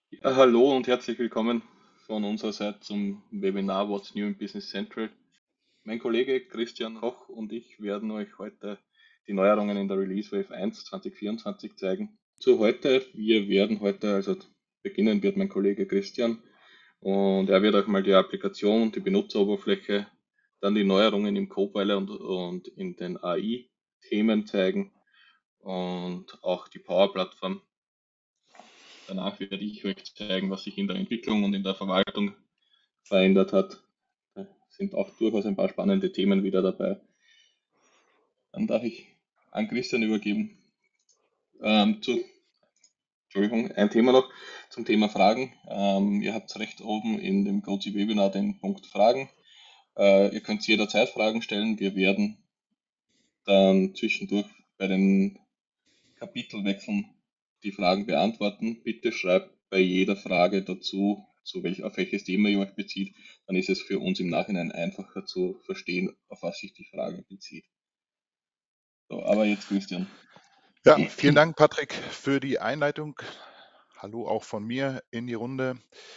Ja, hallo und herzlich willkommen von unserer Seite zum Webinar What's New in Business Central. Mein Kollege Christian Roch und ich werden euch heute die Neuerungen in der Release Wave 1 2024 zeigen. Zu heute, wir werden heute, also beginnen wird mein Kollege Christian und er wird euch mal die Applikation und die Benutzeroberfläche, dann die Neuerungen im Copilot und in den AI-Themen zeigen und auch die Power-Plattform. Danach werde ich euch zeigen, was sich in der Entwicklung und in der Verwaltung verändert hat. Da sind auch durchaus ein paar spannende Themen wieder dabei. Dann darf ich an Christian übergeben. Ähm, zu, Entschuldigung, ein Thema noch zum Thema Fragen. Ihr habt recht oben in dem GoToWebinar den Punkt Fragen. Ihr könnt jederzeit Fragen stellen. Wir werden dann zwischendurch bei den Kapitelwechseln die Fragen beantworten. Bitte schreibt bei jeder Frage dazu, auf welches Thema ihr euch bezieht. Dann ist es für uns im Nachhinein einfacher zu verstehen, auf was sich die Frage bezieht. So, aber jetzt Christian. Ja, vielen Dank, Patrick, für die Einleitung. Hallo auch von mir in die Runde.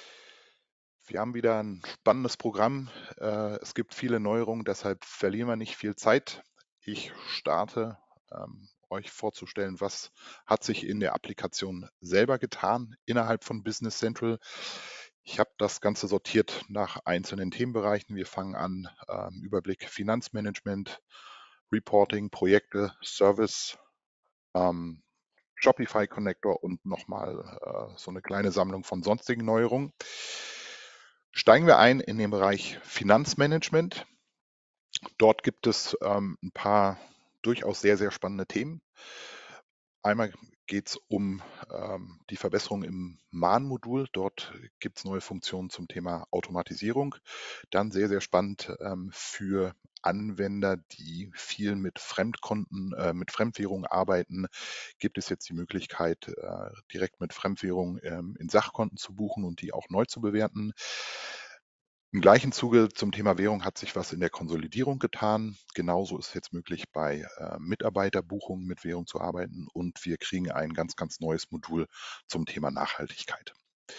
Wir haben wieder ein spannendes Programm. Es gibt viele Neuerungen, deshalb verlieren wir nicht viel Zeit. Ich starte, euch vorzustellen, was hat sich in der Applikation selber getan innerhalb von Business Central. Ich habe das Ganze sortiert nach einzelnen Themenbereichen. Wir fangen an, Überblick Finanzmanagement, Reporting, Projekte, Service, ähm, Shopify Connector und nochmal so eine kleine Sammlung von sonstigen Neuerungen. Steigen wir ein in den Bereich Finanzmanagement. Dort gibt es ein paar durchaus sehr, sehr spannende Themen. Einmal geht es um die Verbesserung im Mahn-Modul. Dort gibt es neue Funktionen zum Thema Automatisierung. Dann sehr, sehr spannend für Anwender, die viel mit Fremdkonten, mit Fremdwährungen arbeiten, gibt es jetzt die Möglichkeit, direkt mit Fremdwährung in Sachkonten zu buchen und die auch neu zu bewerten. Im gleichen Zuge zum Thema Währung hat sich was in der Konsolidierung getan. Genauso ist es jetzt möglich, bei Mitarbeiterbuchungen mit Währung zu arbeiten und wir kriegen ein ganz, ganz neues Modul zum Thema Nachhaltigkeit.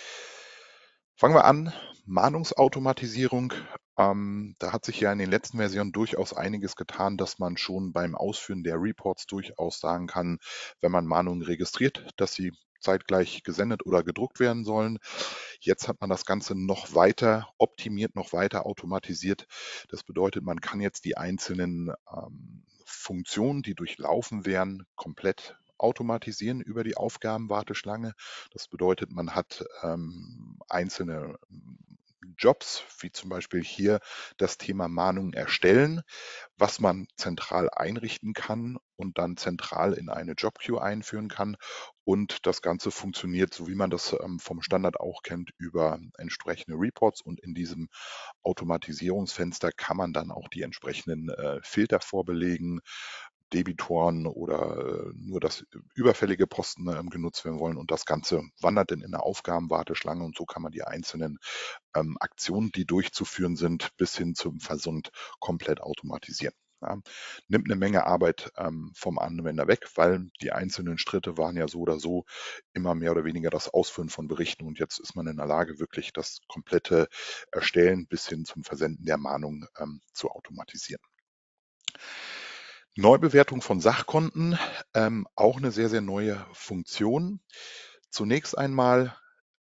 Fangen wir an, Mahnungsautomatisierung. Da hat sich ja in den letzten Versionen durchaus einiges getan, dass man schon beim Ausführen der Reports durchaus sagen kann, wenn man Mahnungen registriert, dass sie zeitgleich gesendet oder gedruckt werden sollen. Jetzt hat man das Ganze noch weiter optimiert, noch weiter automatisiert. Das bedeutet, man kann jetzt die einzelnen Funktionen, die durchlaufen werden, komplett automatisieren über die Aufgabenwarteschlange. Das bedeutet, man hat einzelne Jobs, wie zum Beispiel hier das Thema Mahnung erstellen, was man zentral einrichten kann und dann zentral in eine Jobqueue einführen kann. Und das Ganze funktioniert, so wie man das vom Standard auch kennt, über entsprechende Reports. Und in diesem Automatisierungsfenster kann man dann auch die entsprechenden Filter vorbelegen, Debitoren oder nur das überfällige Posten genutzt werden wollen. Und das Ganze wandert dann in eine Aufgabenwarteschlange und so kann man die einzelnen Aktionen, die durchzuführen sind, bis hin zum Versund komplett automatisieren. Ja, nimmt eine Menge Arbeit vom Anwender weg, weil die einzelnen Schritte waren ja so oder so immer mehr oder weniger das Ausfüllen von Berichten und jetzt ist man in der Lage, wirklich das komplette Erstellen bis hin zum Versenden der Mahnung zu automatisieren. Neubewertung von Sachkonten, auch eine sehr, sehr neue Funktion. Zunächst einmal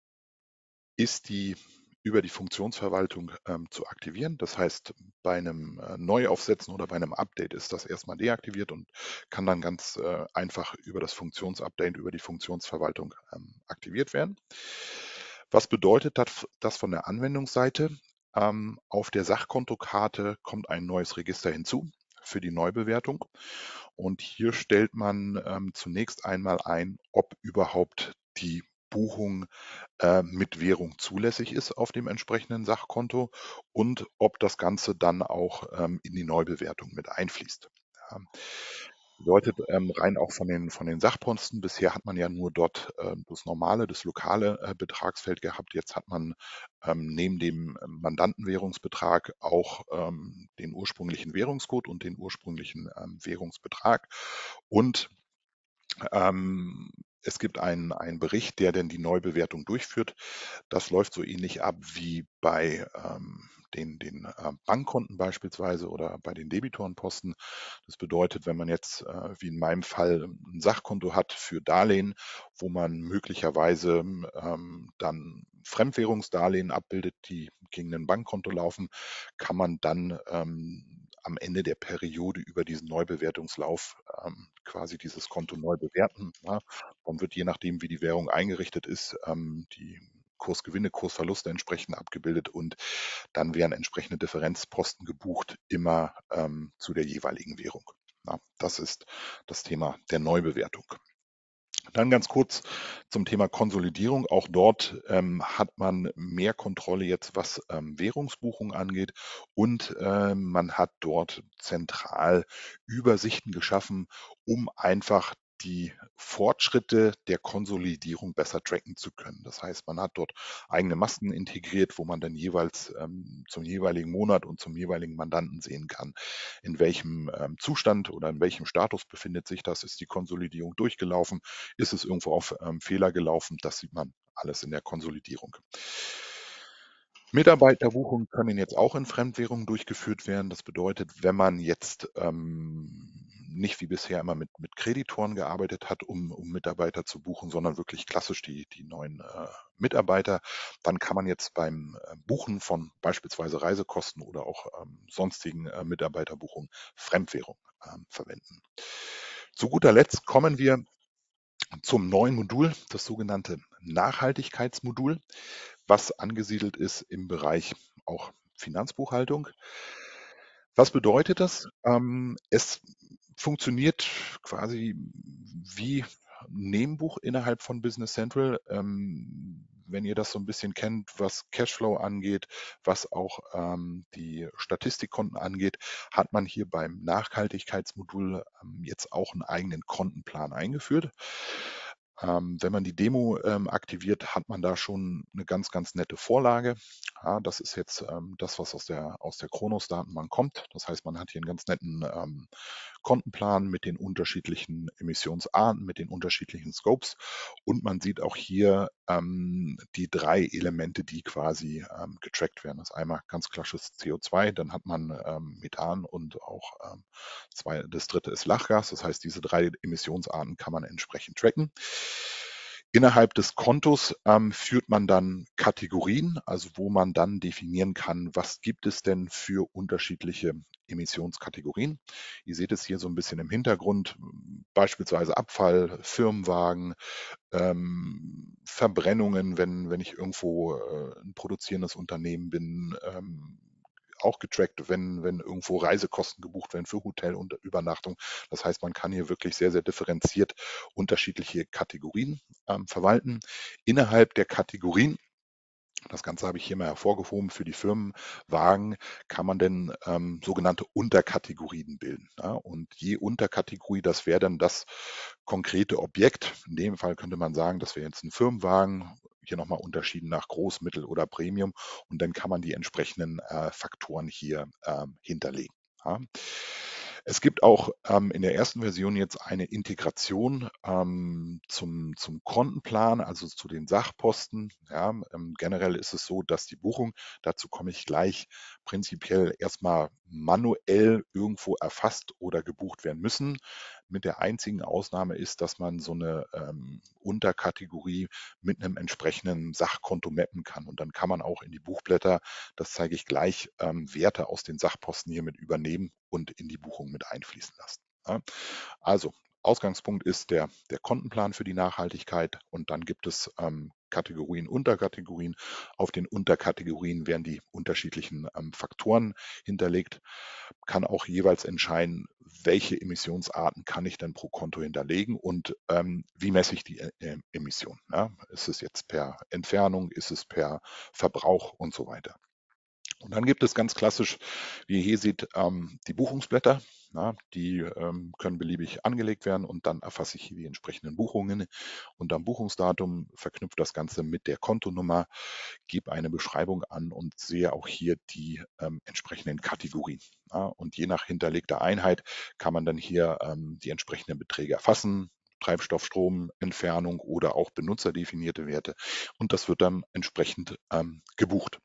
ist die über die Funktionsverwaltung zu aktivieren. Das heißt, bei einem Neuaufsetzen oder bei einem Update ist das erstmal deaktiviert und kann dann ganz einfach über das Funktionsupdate, über die Funktionsverwaltung aktiviert werden. Was bedeutet das von der Anwendungsseite? Auf der Sachkontokarte kommt ein neues Register hinzu für die Neubewertung. Und hier stellt man zunächst einmal ein, ob überhaupt die Buchung mit Währung zulässig ist auf dem entsprechenden Sachkonto und ob das Ganze dann auch in die Neubewertung mit einfließt. Ja, bedeutet rein auch von den Sachposten, bisher hat man ja nur dort das normale, das lokale Betragsfeld gehabt. Jetzt hat man neben dem Mandantenwährungsbetrag auch den ursprünglichen Währungscode und den ursprünglichen Währungsbetrag und Es gibt einen Bericht, der denn die Neubewertung durchführt. Das läuft so ähnlich ab wie bei den Bankkonten beispielsweise oder bei den Debitorenposten. Das bedeutet, wenn man jetzt, wie in meinem Fall, ein Sachkonto hat für Darlehen, wo man möglicherweise dann Fremdwährungsdarlehen abbildet, die gegen ein Bankkonto laufen, kann man dann am Ende der Periode über diesen Neubewertungslauf quasi dieses Konto neu bewerten. Ja. Dann wird je nachdem, wie die Währung eingerichtet ist, die Kursgewinne, Kursverluste entsprechend abgebildet und dann werden entsprechende Differenzposten gebucht, immer zu der jeweiligen Währung. Ja, das ist das Thema der Neubewertung. Dann ganz kurz zum Thema Konsolidierung. Auch dort hat man mehr Kontrolle jetzt, was Währungsbuchung angeht und man hat dort zentral Übersichten geschaffen, um einfach die Fortschritte der Konsolidierung besser tracken zu können. Das heißt, man hat dort eigene Masken integriert, wo man dann jeweils zum jeweiligen Monat und zum jeweiligen Mandanten sehen kann, in welchem Zustand oder in welchem Status befindet sich das, ist die Konsolidierung durchgelaufen, ist es irgendwo auf Fehler gelaufen, das sieht man alles in der Konsolidierung. Mitarbeiterbuchungen können jetzt auch in Fremdwährungen durchgeführt werden. Das bedeutet, wenn man jetzt nicht wie bisher immer mit Kreditoren gearbeitet hat, um Mitarbeiter zu buchen, sondern wirklich klassisch die neuen Mitarbeiter, dann kann man jetzt beim Buchen von beispielsweise Reisekosten oder auch sonstigen Mitarbeiterbuchungen Fremdwährung verwenden. Zu guter Letzt kommen wir zum neuen Modul, das sogenannte Nachhaltigkeitsmodul, was angesiedelt ist im Bereich auch Finanzbuchhaltung. Was bedeutet das? Es funktioniert quasi wie ein Nebenbuch innerhalb von Business Central. Wenn ihr das so ein bisschen kennt, was Cashflow angeht, was auch die Statistikkonten angeht, hat man hier beim Nachhaltigkeitsmodul jetzt auch einen eigenen Kontenplan eingeführt. Wenn man die Demo aktiviert, hat man da schon eine ganz, ganz nette Vorlage. Ja, das ist jetzt das, was aus der Kronos-Datenbank kommt. Das heißt, man hat hier einen ganz netten Kontenplan mit den unterschiedlichen Emissionsarten, mit den unterschiedlichen Scopes und man sieht auch hier die 3 Elemente, die quasi getrackt werden. Das ist einmal ganz klassisches CO2, dann hat man Methan und auch das dritte ist Lachgas. Das heißt, diese 3 Emissionsarten kann man entsprechend tracken. Innerhalb des Kontos führt man dann Kategorien, also wo man dann definieren kann, was gibt es denn für unterschiedliche Emissionskategorien. Ihr seht es hier so ein bisschen im Hintergrund, beispielsweise Abfall, Firmenwagen, Verbrennungen, wenn ich irgendwo ein produzierendes Unternehmen bin, auch getrackt, wenn irgendwo Reisekosten gebucht werden für Hotel und Übernachtung. Das heißt, man kann hier wirklich sehr, sehr differenziert unterschiedliche Kategorien verwalten. Innerhalb der Kategorien, das Ganze habe ich hier mal hervorgehoben, für die Firmenwagen kann man denn sogenannte Unterkategorien bilden. Ja? Und je Unterkategorie, das wäre dann das konkrete Objekt. In dem Fall könnte man sagen, das wäre jetzt ein Firmenwagen, hier nochmal unterschieden nach Groß, Mittel oder Premium. Und dann kann man die entsprechenden Faktoren hier hinterlegen. Ja. Es gibt auch in der ersten Version jetzt eine Integration zum Kontenplan, also zu den Sachposten. Ja, generell ist es so, dass die Buchung, dazu komme ich gleich, prinzipiell erstmal manuell irgendwo erfasst oder gebucht werden müssen. Mit der einzigen Ausnahme ist, dass man so eine Unterkategorie mit einem entsprechenden Sachkonto mappen kann. Und dann kann man auch in die Buchblätter, das zeige ich gleich, Werte aus den Sachposten hier mit übernehmen und in die Buchung mit einfließen lassen. Ja. Also Ausgangspunkt ist der Kontenplan für die Nachhaltigkeit und dann gibt es Kategorien, Unterkategorien. Auf den Unterkategorien werden die unterschiedlichen Faktoren hinterlegt, kann auch jeweils entscheiden, welche Emissionsarten kann ich denn pro Konto hinterlegen und wie messe ich die Emission. Ja? Ist es jetzt per Entfernung, ist es per Verbrauch und so weiter. Und dann gibt es ganz klassisch, wie ihr hier seht, die Buchungsblätter. Ja, die können beliebig angelegt werden und dann erfasse ich hier die entsprechenden Buchungen und am Buchungsdatum verknüpft das Ganze mit der Kontonummer, gebe eine Beschreibung an und sehe auch hier die entsprechenden Kategorien. Ja, und je nach hinterlegter Einheit kann man dann hier die entsprechenden Beträge erfassen. Treibstoff, Strom, Entfernung oder auch benutzerdefinierte Werte. Und das wird dann entsprechend gebucht.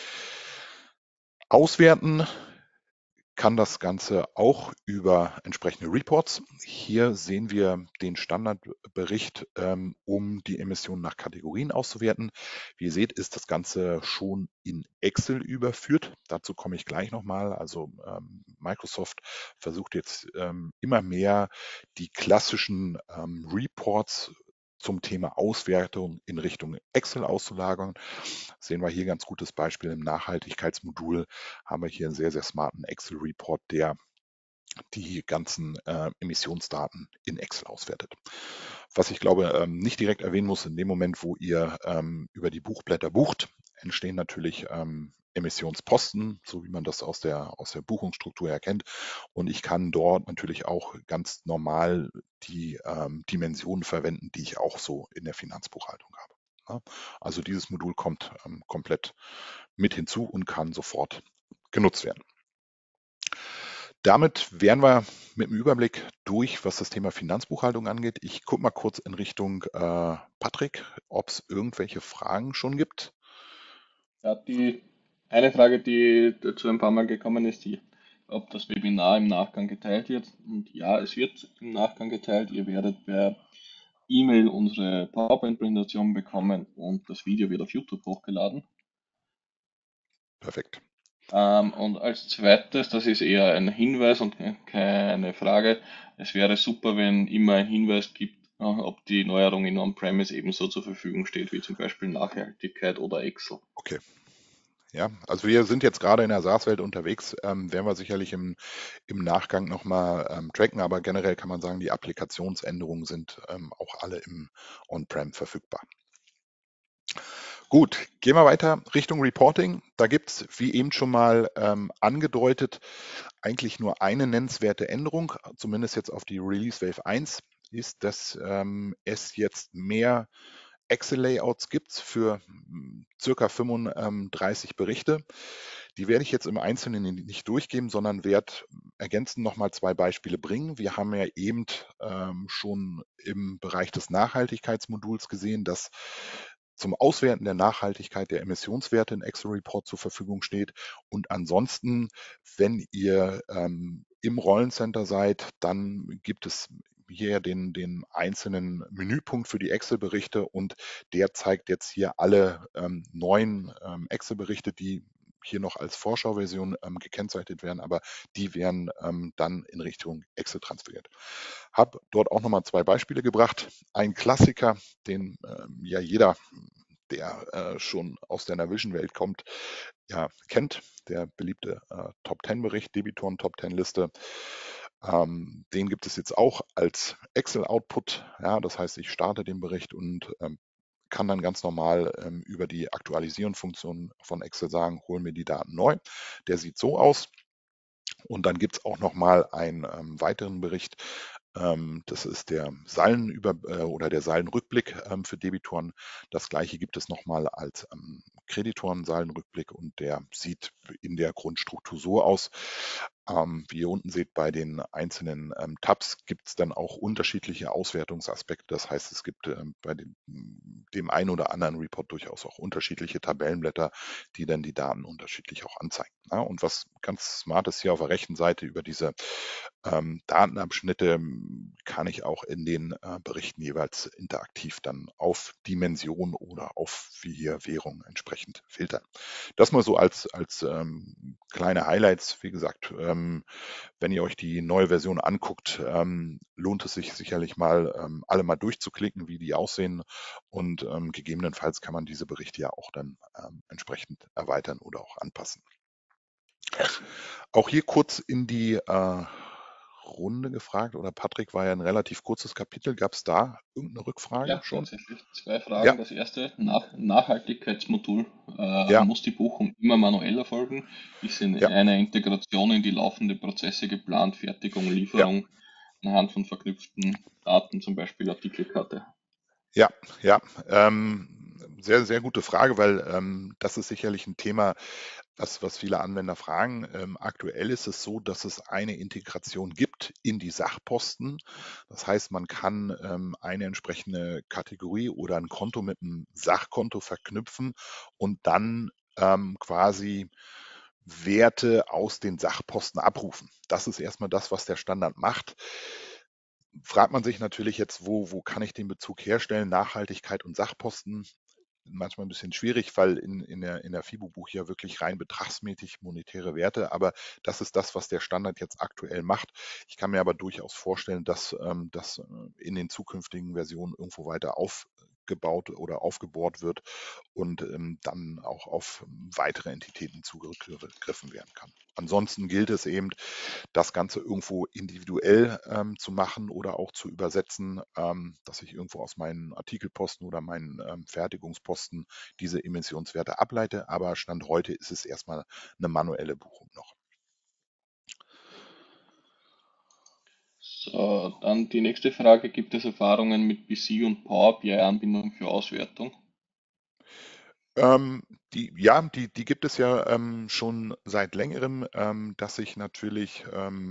Auswerten kann das Ganze auch über entsprechende Reports. Hier sehen wir den Standardbericht, um die Emissionen nach Kategorien auszuwerten. Wie ihr seht, ist das Ganze schon in Excel überführt. Dazu komme ich gleich nochmal. Also Microsoft versucht jetzt immer mehr die klassischen Reports zum Thema Auswertung in Richtung Excel auszulagern. Sehen wir hier ganz gutes Beispiel im Nachhaltigkeitsmodul, haben wir hier einen sehr, sehr smarten Excel-Report, der die ganzen Emissionsdaten in Excel auswertet. Was ich glaube, nicht direkt erwähnen muss, in dem Moment, wo ihr über die Buchblätter bucht, entstehen natürlich Emissionsposten, so wie man das aus der Buchungsstruktur erkennt. Und ich kann dort natürlich auch ganz normal die Dimensionen verwenden, die ich auch so in der Finanzbuchhaltung habe. Ja, also dieses Modul kommt komplett mit hinzu und kann sofort genutzt werden. Damit wären wir mit dem Überblick durch, was das Thema Finanzbuchhaltung angeht. Ich gucke mal kurz in Richtung Patrick, ob es irgendwelche Fragen schon gibt. Ja, die eine Frage, die dazu ein paar Mal gekommen ist, ob das Webinar im Nachgang geteilt wird. Und ja, es wird im Nachgang geteilt. Ihr werdet per E-Mail unsere PowerPoint-Präsentation bekommen und das Video wird auf YouTube hochgeladen. Perfekt. Und als zweites, das ist eher ein Hinweis und keine Frage, es wäre super, wenn immer ein Hinweis gibt, ob die Neuerung in On-Premise ebenso zur Verfügung steht, wie zum Beispiel Nachhaltigkeit oder Excel. Okay. Ja, also wir sind jetzt gerade in der SaaS-Welt unterwegs, werden wir sicherlich im Nachgang nochmal tracken, aber generell kann man sagen, die Applikationsänderungen sind auch alle im On-Prem verfügbar. Gut, gehen wir weiter Richtung Reporting. Da gibt es, wie eben schon mal angedeutet, eigentlich nur eine nennenswerte Änderung, zumindest jetzt auf die Release Wave 1, ist, dass es jetzt mehr Excel-Layouts gibt für circa 35 Berichte. Die werde ich jetzt im Einzelnen nicht durchgeben, sondern werde ergänzend nochmal zwei Beispiele bringen. Wir haben ja eben schon im Bereich des Nachhaltigkeitsmoduls gesehen, dass zum Auswerten der Nachhaltigkeit der Emissionswerte in Excel Report zur Verfügung steht. Und ansonsten, wenn ihr im Rollencenter seid, dann gibt es hier den einzelnen Menüpunkt für die Excel-Berichte und der zeigt jetzt hier alle neuen Excel-Berichte, die hier noch als Vorschauversion gekennzeichnet werden, aber die werden dann in Richtung Excel transferiert. Habe dort auch nochmal zwei Beispiele gebracht. Ein Klassiker, den ja jeder, der schon aus der Navision-Welt kommt, ja, kennt, der beliebte Top-10-Bericht, Debitoren-Top-10-Liste. Den gibt es jetzt auch als Excel-Output. Ja, das heißt, ich starte den Bericht und kann dann ganz normal über die Aktualisieren-Funktion von Excel sagen, hol mir die Daten neu. Der sieht so aus. Und dann gibt es auch nochmal einen weiteren Bericht. Das ist der oder der Saldenrückblick für Debitoren. Das gleiche gibt es nochmal als Kreditoren-Saldenrückblick und der sieht in der Grundstruktur so aus. Wie ihr unten seht, bei den einzelnen Tabs gibt es dann auch unterschiedliche Auswertungsaspekte. Das heißt, es gibt bei dem einen oder anderen Report durchaus auch unterschiedliche Tabellenblätter, die dann die Daten unterschiedlich auch anzeigen. Ja, und was ganz smart ist, hier auf der rechten Seite über diese Datenabschnitte kann ich auch in den Berichten jeweils interaktiv dann auf Dimension oder auf wie hier Währung entsprechend filtern. Das mal so als kleine Highlights. Wie gesagt, wenn ihr euch die neue Version anguckt, lohnt es sich sicherlich mal, alle mal durchzuklicken, wie die aussehen. Und gegebenenfalls kann man diese Berichte ja auch dann entsprechend erweitern oder auch anpassen. Auch hier kurz in die Runde gefragt, oder Patrick, war ja ein relativ kurzes Kapitel. Gab es da irgendeine Rückfrage Ja, schon? tatsächlich. Zwei Fragen. Ja, Das erste, Nachhaltigkeitsmodul. ja, Muss die Buchung immer manuell erfolgen? Ist ja, eine Integration in die laufende Prozesse geplant, Fertigung, ja. Lieferung anhand von verknüpften Daten, zum Beispiel Artikelkarte? Ja, ja. Sehr, sehr gute Frage, weil das ist sicherlich ein Thema, was viele Anwender fragen. Aktuell ist es so, dass es eine Integration gibt in die Sachposten. Das heißt, man kann eine entsprechende Kategorie oder ein Konto mit einem Sachkonto verknüpfen und dann quasi Werte aus den Sachposten abrufen. Das ist erstmal das, was der Standard macht. Fragt man sich natürlich jetzt, wo kann ich den Bezug herstellen? Nachhaltigkeit und Sachposten manchmal ein bisschen schwierig, weil in der FIBO-Buch ja wirklich rein betragsmäßig monetäre Werte, aber das ist das, was der Standard jetzt aktuell macht. Ich kann mir aber durchaus vorstellen, dass das in den zukünftigen Versionen irgendwo weiter aufgebaut oder aufgebohrt wird und dann auch auf weitere Entitäten zugegriffen werden kann. Ansonsten gilt es eben, das Ganze irgendwo individuell zu machen oder auch zu übersetzen, dass ich irgendwo aus meinen Artikelposten oder meinen Fertigungsposten diese Emissionswerte ableite. Aber Stand heute ist es erstmal eine manuelle Buchung noch. So, dann die nächste Frage. Gibt es Erfahrungen mit BC und Power BI-Anbindung für Auswertung? Ähm, die gibt es ja schon seit längerem, dass ich natürlich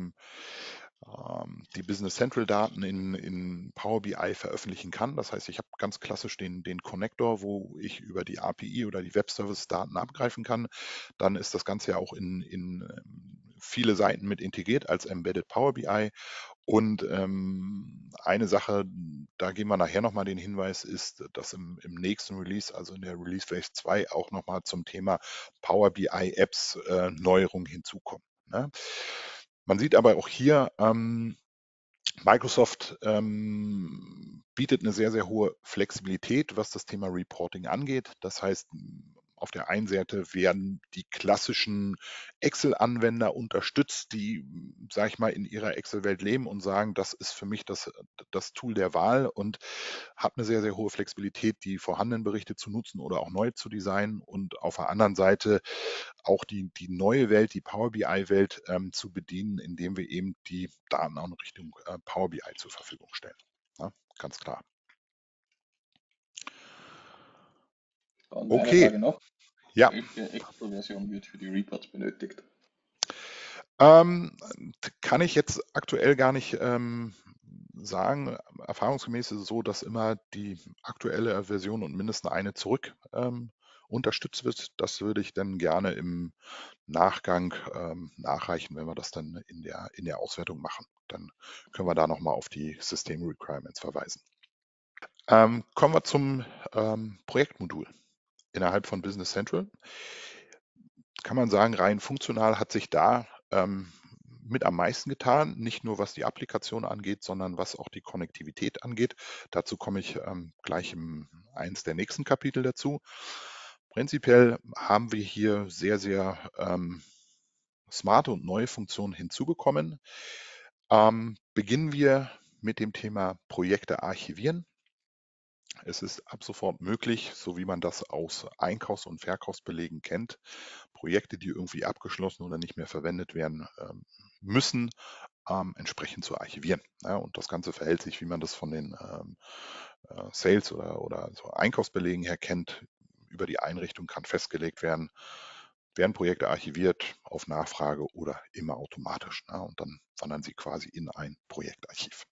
die Business Central Daten in Power BI veröffentlichen kann. Das heißt, ich habe ganz klassisch den Connector, wo ich über die API oder die Web Service Daten abgreifen kann. Dann ist das Ganze ja auch in viele Seiten mit integriert als Embedded Power BI. Und eine Sache, da geben wir nachher nochmal den Hinweis, ist, dass im nächsten Release, also in der Release Phase 2, auch nochmal zum Thema Power BI Apps Neuerungen hinzukommen. Ne? Man sieht aber auch hier, Microsoft bietet eine sehr, sehr hohe Flexibilität, was das Thema Reporting angeht. Das heißt, auf der einen Seite werden die klassischen Excel-Anwender unterstützt, die, sage ich mal, in ihrer Excel-Welt leben und sagen, das ist für mich das Tool der Wahl und habe eine sehr, sehr hohe Flexibilität, die vorhandenen Berichte zu nutzen oder auch neu zu designen. Und auf der anderen Seite auch die neue Welt, die Power BI-Welt zu bedienen, indem wir eben die Daten auch in Richtung Power BI zur Verfügung stellen. Ja, ganz klar. Und eine Okay, Frage noch. ja. Welche Excel-Version wird für die Reports benötigt? Ähm, Kann ich jetzt aktuell gar nicht sagen. Erfahrungsgemäß ist es so, dass immer die aktuelle Version und mindestens eine zurück unterstützt wird. Das würde ich dann gerne im Nachgang nachreichen, wenn wir das dann in der Auswertung machen. Dann können wir da nochmal auf die System Requirements verweisen. Kommen wir zum Projektmodul innerhalb von Business Central. Kann man sagen, rein funktional hat sich da mit am meisten getan, nicht nur was die Applikation angeht, sondern was auch die Konnektivität angeht. Dazu komme ich gleich im eins der nächsten Kapitel dazu. Prinzipiell haben wir hier sehr, sehr smarte und neue Funktionen hinzubekommen. Beginnen wir mit dem Thema Projekte archivieren. Es ist ab sofort möglich, so wie man das aus Einkaufs- und Verkaufsbelegen kennt, Projekte, die irgendwie abgeschlossen oder nicht mehr verwendet werden müssen, entsprechend zu archivieren. Ja, und das Ganze verhält sich, wie man das von den Sales- oder so Einkaufsbelegen her kennt. Über die Einrichtung kann festgelegt werden Projekte archiviert auf Nachfrage oder immer automatisch. Ja, und dann wandern sie quasi in ein Projektarchiv.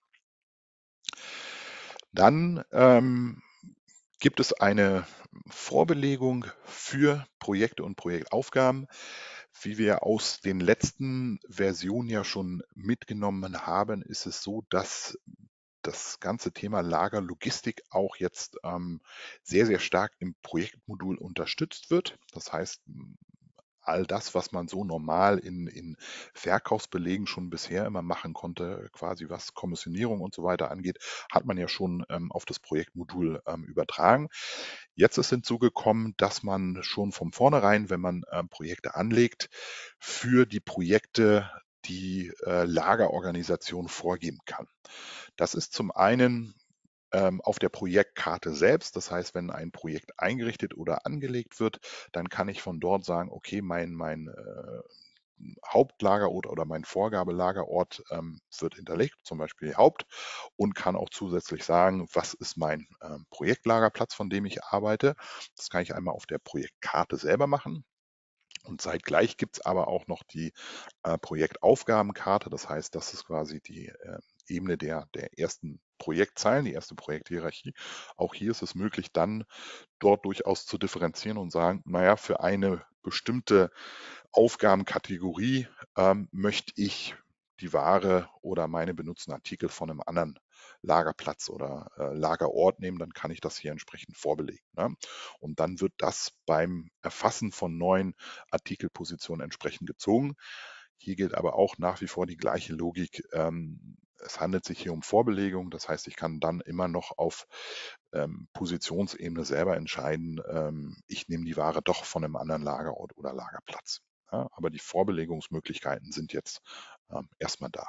Dann gibt es eine Vorbelegung für Projekte und Projektaufgaben, wie wir aus den letzten Versionen ja schon mitgenommen haben, ist es so, dass das ganze Thema Lagerlogistik auch jetzt sehr, sehr stark im Projektmodul unterstützt wird. Das heißt, all das, was man so normal in Verkaufsbelegen schon bisher immer machen konnte, quasi was Kommissionierung und so weiter angeht, hat man ja schon auf das Projektmodul übertragen. Jetzt ist hinzugekommen, dass man schon von vornherein, wenn man Projekte anlegt, für die Projekte die Lagerorganisation vorgeben kann. Das ist zum einen auf der Projektkarte selbst. Das heißt, wenn ein Projekt eingerichtet oder angelegt wird, dann kann ich von dort sagen, okay, Hauptlagerort oder mein Vorgabelagerort wird hinterlegt, zum Beispiel Haupt, und kann auch zusätzlich sagen, was ist mein Projektlagerplatz, von dem ich arbeite. Das kann ich einmal auf der Projektkarte selber machen. Und zeitgleich gibt es aber auch noch die Projektaufgabenkarte. Das heißt, das ist quasi die Ebene der ersten Projektzeilen, die erste Projekthierarchie. Auch hier ist es möglich, dann dort durchaus zu differenzieren und sagen, naja, für eine bestimmte Aufgabenkategorie möchte ich die Ware oder meine benutzten Artikel von einem anderen Lagerplatz oder Lagerort nehmen, dann kann ich das hier entsprechend vorbelegen. Ne? Und dann wird das beim Erfassen von neuen Artikelpositionen entsprechend gezogen. Hier gilt aber auch nach wie vor die gleiche Logik. Es handelt sich hier um Vorbelegung, das heißt, ich kann dann immer noch auf Positionsebene selber entscheiden, ich nehme die Ware doch von einem anderen Lagerort oder Lagerplatz. Ja, aber die Vorbelegungsmöglichkeiten sind jetzt erstmal da.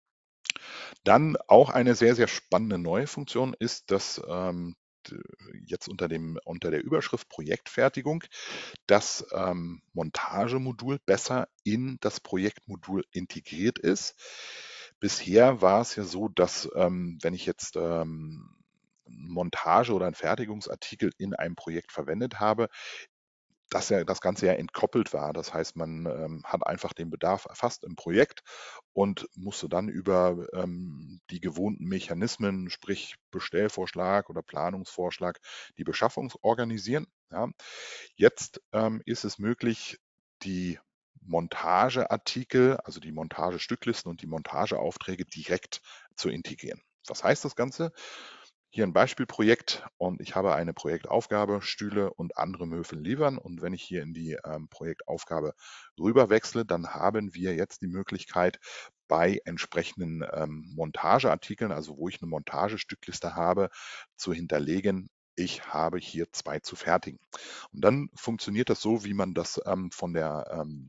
Dann auch eine sehr, sehr spannende neue Funktion ist, dass jetzt unter der Überschrift Projektfertigung das Montagemodul besser in das Projektmodul integriert ist. Bisher war es ja so, dass wenn ich jetzt Montage oder einen Fertigungsartikel in einem Projekt verwendet habe, dass ja das Ganze ja entkoppelt war. Das heißt, man hat einfach den Bedarf erfasst im Projekt und musste dann über die gewohnten Mechanismen, sprich Bestellvorschlag oder Planungsvorschlag, die Beschaffung organisieren. Ja. Jetzt ist es möglich, die Montageartikel, also die Montagestücklisten und die Montageaufträge direkt zu integrieren. Was heißt das Ganze? Hier ein Beispielprojekt und ich habe eine Projektaufgabe, Stühle und andere Möbel liefern. Und wenn ich hier in die Projektaufgabe rüber wechsle, dann haben wir jetzt die Möglichkeit, bei entsprechenden Montageartikeln, also wo ich eine Montagestückliste habe, zu hinterlegen, ich habe hier 2 zu fertigen. Und dann funktioniert das so, wie man das von der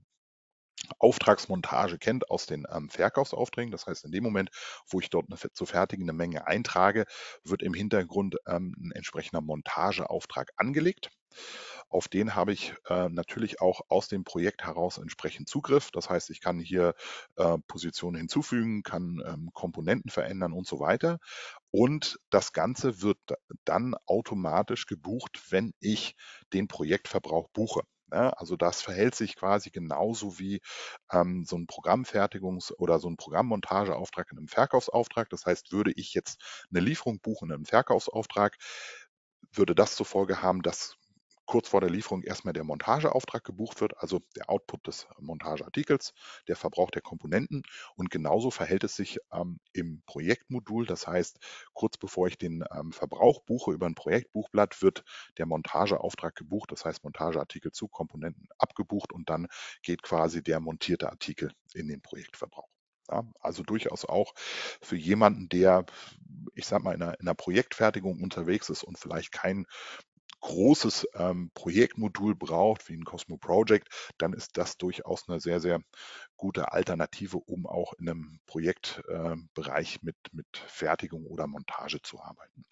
Auftragsmontage kennt aus den Verkaufsaufträgen. Das heißt, in dem Moment, wo ich dort eine zu fertigende Menge eintrage, wird im Hintergrund ein entsprechender Montageauftrag angelegt. Auf den habe ich natürlich auch aus dem Projekt heraus entsprechend Zugriff. Das heißt, ich kann hier Positionen hinzufügen, kann Komponenten verändern und so weiter. Und das Ganze wird dann automatisch gebucht, wenn ich den Projektverbrauch buche. Ja, also das verhält sich quasi genauso wie so ein Programmfertigungs- oder so ein Programmmontageauftrag in einem Verkaufsauftrag. Das heißt, würde ich jetzt eine Lieferung buchen in einem Verkaufsauftrag, würde das zur Folge haben, dass kurz vor der Lieferung erstmal der Montageauftrag gebucht wird, also der Output des Montageartikels, der Verbrauch der Komponenten. Und genauso verhält es sich im Projektmodul. Das heißt, kurz bevor ich den Verbrauch buche über ein Projektbuchblatt, wird der Montageauftrag gebucht. Das heißt, Montageartikel zu Komponenten abgebucht und dann geht quasi der montierte Artikel in den Projektverbrauch. Ja, also durchaus auch für jemanden, der, ich sag mal, in einer Projektfertigung unterwegs ist und vielleicht kein großes Projektmodul braucht, wie ein Cosmo Project, dann ist das durchaus eine sehr, sehr gute Alternative, um auch in einem Projektbereich mit Fertigung oder Montage zu arbeiten.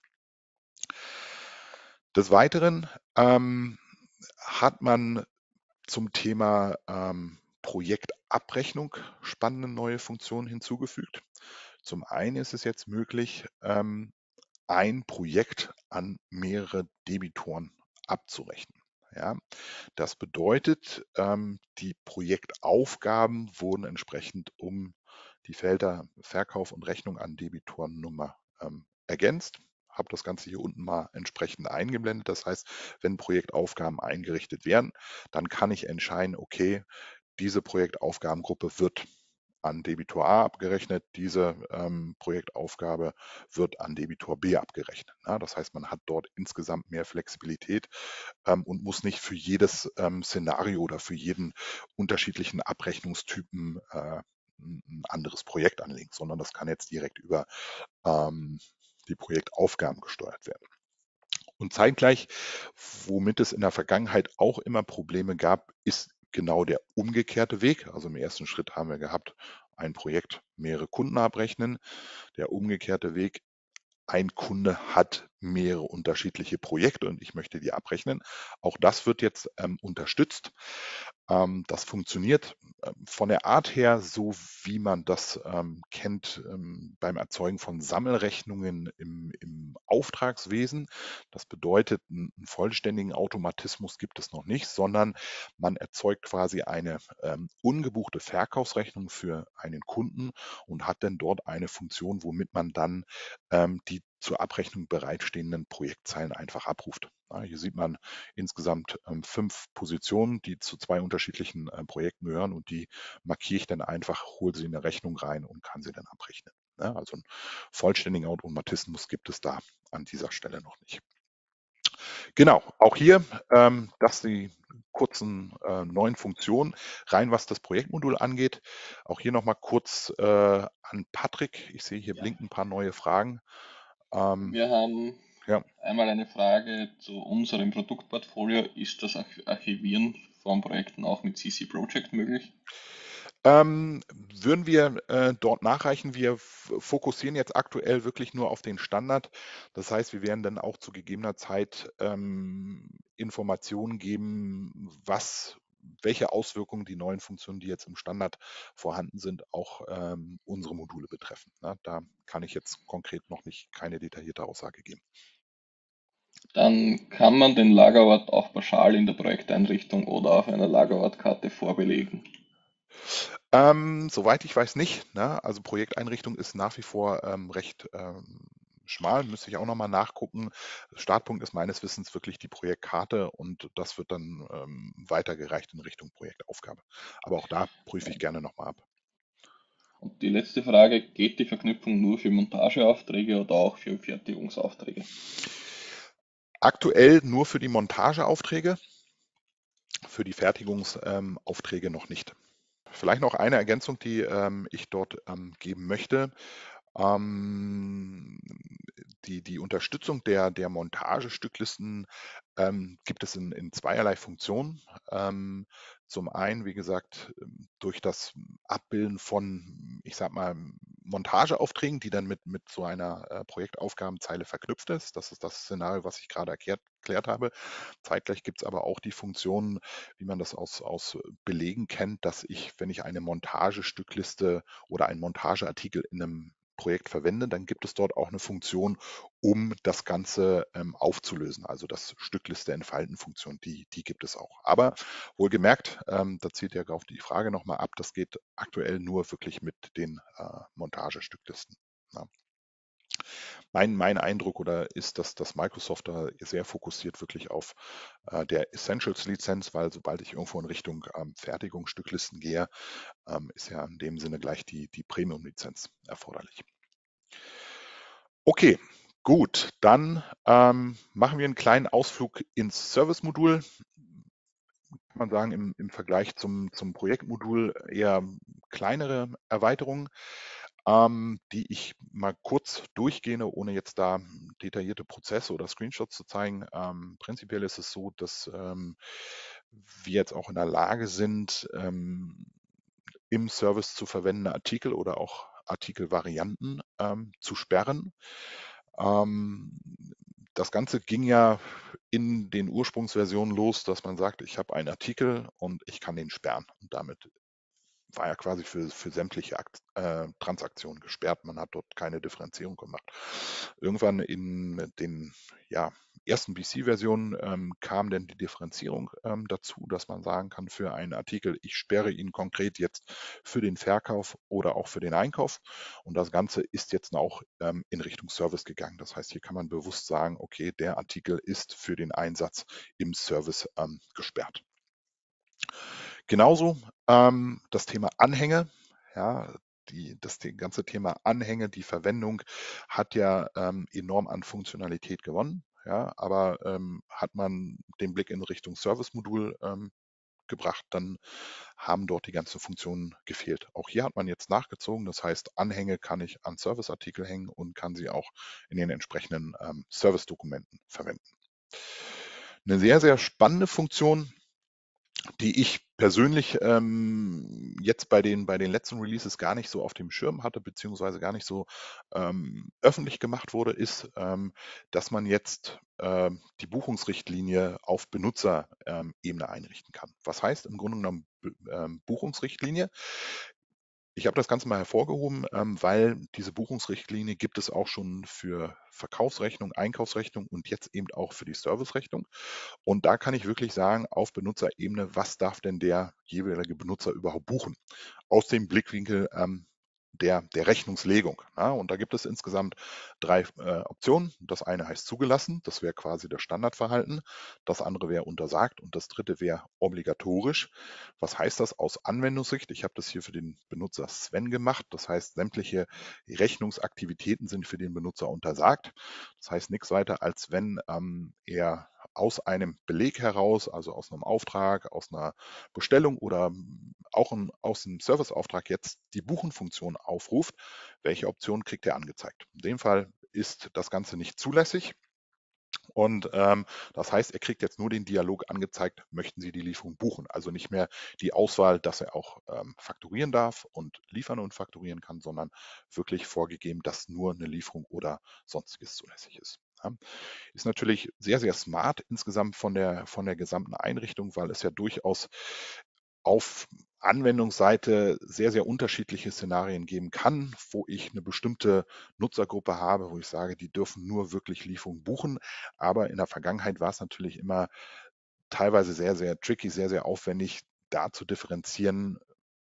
Des Weiteren hat man zum Thema Projektabrechnung spannende neue Funktionen hinzugefügt. Zum einen ist es jetzt möglich, ein Projekt an mehrere Debitoren abzurechnen. Ja, das bedeutet, die Projektaufgaben wurden entsprechend um die Felder Verkauf und Rechnung an Debitorennummer ergänzt. Habe das Ganze hier unten mal entsprechend eingeblendet. Das heißt, wenn Projektaufgaben eingerichtet werden, dann kann ich entscheiden, okay, diese Projektaufgabengruppe wird an Debitor A abgerechnet, diese Projektaufgabe wird an Debitor B abgerechnet. Ja, das heißt, man hat dort insgesamt mehr Flexibilität und muss nicht für jedes Szenario oder für jeden unterschiedlichen Abrechnungstypen ein anderes Projekt anlegen, sondern das kann jetzt direkt über die Projektaufgaben gesteuert werden. Und zeitgleich, womit es in der Vergangenheit auch immer Probleme gab, ist genau der umgekehrte Weg. Also im ersten Schritt haben wir gehabt, ein Projekt, mehrere Kunden abrechnen. Der umgekehrte Weg, ein Kunde hat mehrere unterschiedliche Projekte und ich möchte die abrechnen. Auch das wird jetzt unterstützt. Das funktioniert von der Art her so, wie man das kennt beim Erzeugen von Sammelrechnungen im Auftragswesen. Das bedeutet, einen vollständigen Automatismus gibt es noch nicht, sondern man erzeugt quasi eine ungebuchte Verkaufsrechnung für einen Kunden und hat dann dort eine Funktion, womit man dann die zur Abrechnung bereitstehenden Projektzeilen einfach abruft. Ja, hier sieht man insgesamt 5 Positionen, die zu 2 unterschiedlichen Projekten gehören, und die markiere ich dann einfach, hole sie in eine Rechnung rein und kann sie dann abrechnen. Ja, also einen vollständigen Automatismus gibt es da an dieser Stelle noch nicht. Genau, auch hier das die kurzen neuen Funktionen, rein was das Projektmodul angeht. Auch hier nochmal kurz an Patrick. Ich sehe hier Ja, blinken ein paar neue Fragen. wir haben Ja. einmal eine Frage zu unserem Produktportfolio. Ist das Archivieren von Projekten auch mit CC Project möglich? Würden wir dort nachreichen? Wir fokussieren jetzt aktuell wirklich nur auf den Standard. Das heißt, wir werden dann auch zu gegebener Zeit Informationen geben, welche Auswirkungen die neuen Funktionen, die jetzt im Standard vorhanden sind, auch unsere Module betreffen. Na, da kann ich jetzt konkret noch nicht keine detaillierte Aussage geben. Dann kann man den Lagerort auch pauschal in der Projekteinrichtung oder auf einer Lagerortkarte vorbelegen. Soweit ich weiß nicht. Ne? Also Projekteinrichtung ist nach wie vor recht schmal, müsste ich auch nochmal nachgucken. Startpunkt ist meines Wissens wirklich die Projektkarte, und das wird dann weitergereicht in Richtung Projektaufgabe. Aber auch da prüfe ich gerne nochmal ab. Und die letzte Frage, geht die Verknüpfung nur für Montageaufträge oder auch für Fertigungsaufträge? Aktuell nur für die Montageaufträge, für die Fertigungsaufträge noch nicht. Vielleicht noch eine Ergänzung, die ich dort geben möchte. Ähm, die Unterstützung der Montagestücklisten gibt es in zweierlei Funktionen. Zum einen, wie gesagt, durch das Abbilden von, ich sag mal, Montageaufträgen, die dann mit so einer Projektaufgabenzeile verknüpft ist. Das ist das Szenario, was ich gerade erklärt habe. Zeitgleich gibt es aber auch die Funktionen, wie man das aus Belegen kennt, dass ich, wenn ich eine Montagestückliste oder einen Montageartikel in einem Projekt verwende, dann gibt es dort auch eine Funktion, um das Ganze aufzulösen. Also das Stückliste entfalten Funktion, die gibt es auch. Aber wohlgemerkt, da zielt ja auf die Frage nochmal ab, das geht aktuell nur wirklich mit den Montagestücklisten. Ja. Mein Eindruck oder ist, dass Microsoft da sehr fokussiert wirklich auf der Essentials-Lizenz, weil sobald ich irgendwo in Richtung Fertigungsstücklisten gehe, ist ja in dem Sinne gleich die Premium-Lizenz erforderlich. Okay, gut, dann machen wir einen kleinen Ausflug ins Service-Modul. Kann man sagen, im Vergleich zum Projektmodul eher kleinere Erweiterungen, die ich mal kurz durchgehe, ohne jetzt da detaillierte Prozesse oder Screenshots zu zeigen. Prinzipiell ist es so, dass wir jetzt auch in der Lage sind, im Service zu verwendende Artikel oder auch Artikelvarianten zu sperren. Ähm, Das Ganze ging ja in den Ursprungsversionen los, dass man sagt, ich habe einen Artikel und ich kann den sperren. Und damit war ja quasi für sämtliche Transaktionen gesperrt. Man hat dort keine Differenzierung gemacht. Irgendwann in den ersten BC-Versionen kam dann die Differenzierung dazu, dass man sagen kann, für einen Artikel, ich sperre ihn konkret jetzt für den Verkauf oder auch für den Einkauf. Und das Ganze ist jetzt auch in Richtung Service gegangen. Das heißt, hier kann man bewusst sagen, okay, der Artikel ist für den Einsatz im Service gesperrt. Genauso das Thema Anhänge. Ja, das ganze Thema Anhänge, die Verwendung hat ja enorm an Funktionalität gewonnen. Ja, aber hat man den Blick in Richtung Service-Modul gebracht, dann haben dort die ganzen Funktionen gefehlt. Auch hier hat man jetzt nachgezogen. Das heißt, Anhänge kann ich an Service-Artikel hängen und kann sie auch in den entsprechenden Service-Dokumenten verwenden. Eine sehr, sehr spannende Funktion, die ich persönlich jetzt bei den letzten Releases gar nicht so auf dem Schirm hatte, beziehungsweise gar nicht so öffentlich gemacht wurde, ist, dass man jetzt die Buchungsrichtlinie auf Benutzerebene einrichten kann. Was heißt im Grunde genommen Buchungsrichtlinie? Ich habe das Ganze mal hervorgehoben, weil diese Buchungsrichtlinie gibt es auch schon für Verkaufsrechnung, Einkaufsrechnung und jetzt eben auch für die Servicerechnung. Und da kann ich wirklich sagen, auf Benutzerebene, was darf denn der jeweilige Benutzer überhaupt buchen? Aus dem Blickwinkel der Rechnungslegung. Ja, und da gibt es insgesamt drei Optionen. Das eine heißt zugelassen, das wäre quasi das Standardverhalten. Das andere wäre untersagt und das dritte wäre obligatorisch. Was heißt das aus Anwendungssicht? Ich habe das hier für den Benutzer Sven gemacht. Das heißt, sämtliche Rechnungsaktivitäten sind für den Benutzer untersagt. Das heißt nichts weiter, als wenn er aus einem Beleg heraus, also aus einem Auftrag, aus einer Bestellung oder auch aus dem Serviceauftrag jetzt die Buchen-Funktion aufruft, welche Option kriegt er angezeigt? In dem Fall ist das Ganze nicht zulässig. Und das heißt, er kriegt jetzt nur den Dialog angezeigt, möchten Sie die Lieferung buchen? Also nicht mehr die Auswahl, dass er auch fakturieren darf und liefern und fakturieren kann, sondern wirklich vorgegeben, dass nur eine Lieferung oder sonstiges zulässig ist. Ja. Ist natürlich sehr, sehr smart insgesamt von der gesamten Einrichtung, weil es ja durchaus auf Anwendungsseite sehr, sehr unterschiedliche Szenarien geben kann, wo ich eine bestimmte Nutzergruppe habe, wo ich sage, die dürfen nur wirklich Lieferungen buchen. Aber in der Vergangenheit war es natürlich immer teilweise sehr, sehr tricky, sehr, sehr aufwendig, da zu differenzieren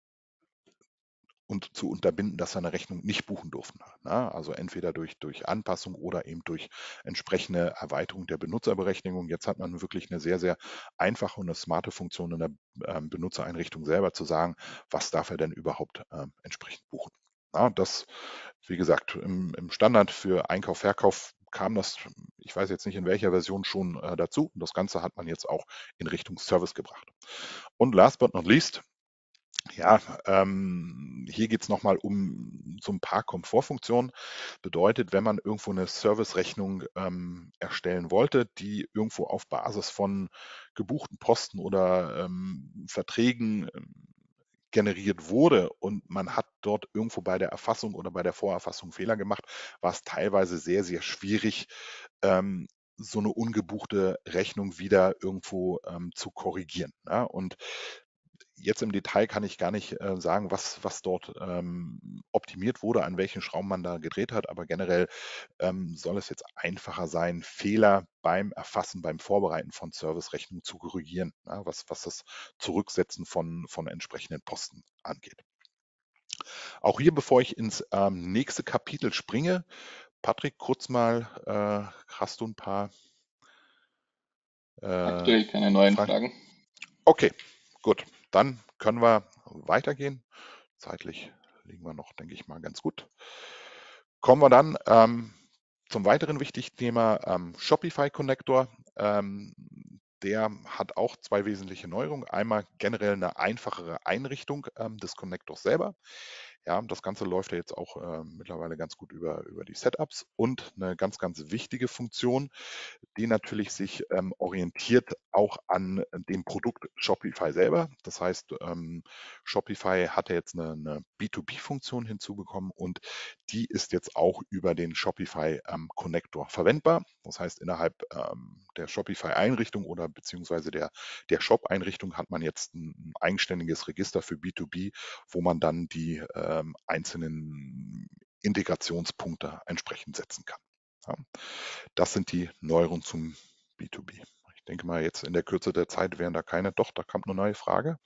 und zu unterbinden, dass wir eine Rechnung nicht buchen durften. Ne? Also entweder durch Anpassung oder eben durch entsprechende Erweiterung der Benutzerberechnung. Jetzt hat man wirklich eine sehr, sehr einfache und eine smarte Funktion in der Benutzereinrichtung selber zu sagen, was darf er denn überhaupt entsprechend buchen. Ja, das, wie gesagt, im Standard für Einkauf, Verkauf kam das, ich weiß jetzt nicht in welcher Version schon dazu. Und das Ganze hat man jetzt auch in Richtung Service gebracht. Und last but not least, ja, hier geht es nochmal um so ein paar Komfortfunktionen. Bedeutet, wenn man irgendwo eine Servicerechnung erstellen wollte, die irgendwo auf Basis von gebuchten Posten oder Verträgen generiert wurde und man hat dort irgendwo bei der Erfassung oder bei der Vorerfassung Fehler gemacht, war es teilweise sehr, sehr schwierig, so eine ungebuchte Rechnung wieder irgendwo zu korrigieren. Ja? Und jetzt im Detail kann ich gar nicht sagen, was dort optimiert wurde, an welchen Schrauben man da gedreht hat, aber generell soll es jetzt einfacher sein, Fehler beim Erfassen, beim Vorbereiten von Servicerechnungen zu korrigieren, ja, was das Zurücksetzen von entsprechenden Posten angeht. Auch hier, bevor ich ins nächste Kapitel springe, Patrick, kurz mal, hast du ein paar Aktuell keine neuen Fragen? Fragen. Okay, gut. Dann können wir weitergehen. Zeitlich liegen wir noch, denke ich mal, ganz gut. Kommen wir dann zum weiteren wichtigen Thema Shopify Connector. Der hat auch zwei wesentliche Neuerungen. Einmal generell eine einfachere Einrichtung des Connectors selber. Ja, das Ganze läuft ja jetzt auch mittlerweile ganz gut über die Setups und eine ganz, ganz wichtige Funktion, die natürlich sich orientiert auch an dem Produkt Shopify selber. Das heißt, Shopify hatte jetzt eine B2B-Funktion hinzubekommen und die ist jetzt auch über den Shopify Connector verwendbar. Das heißt, innerhalb der Shopify-Einrichtung oder beziehungsweise der Shop-Einrichtung hat man jetzt ein eigenständiges Register für B2B, wo man dann die einzelnen Integrationspunkte entsprechend setzen kann. Ja. Das sind die Neuerungen zum B2B. Ich denke mal, jetzt in der Kürze der Zeit wären da keine. Doch, da kommt eine neue Frage.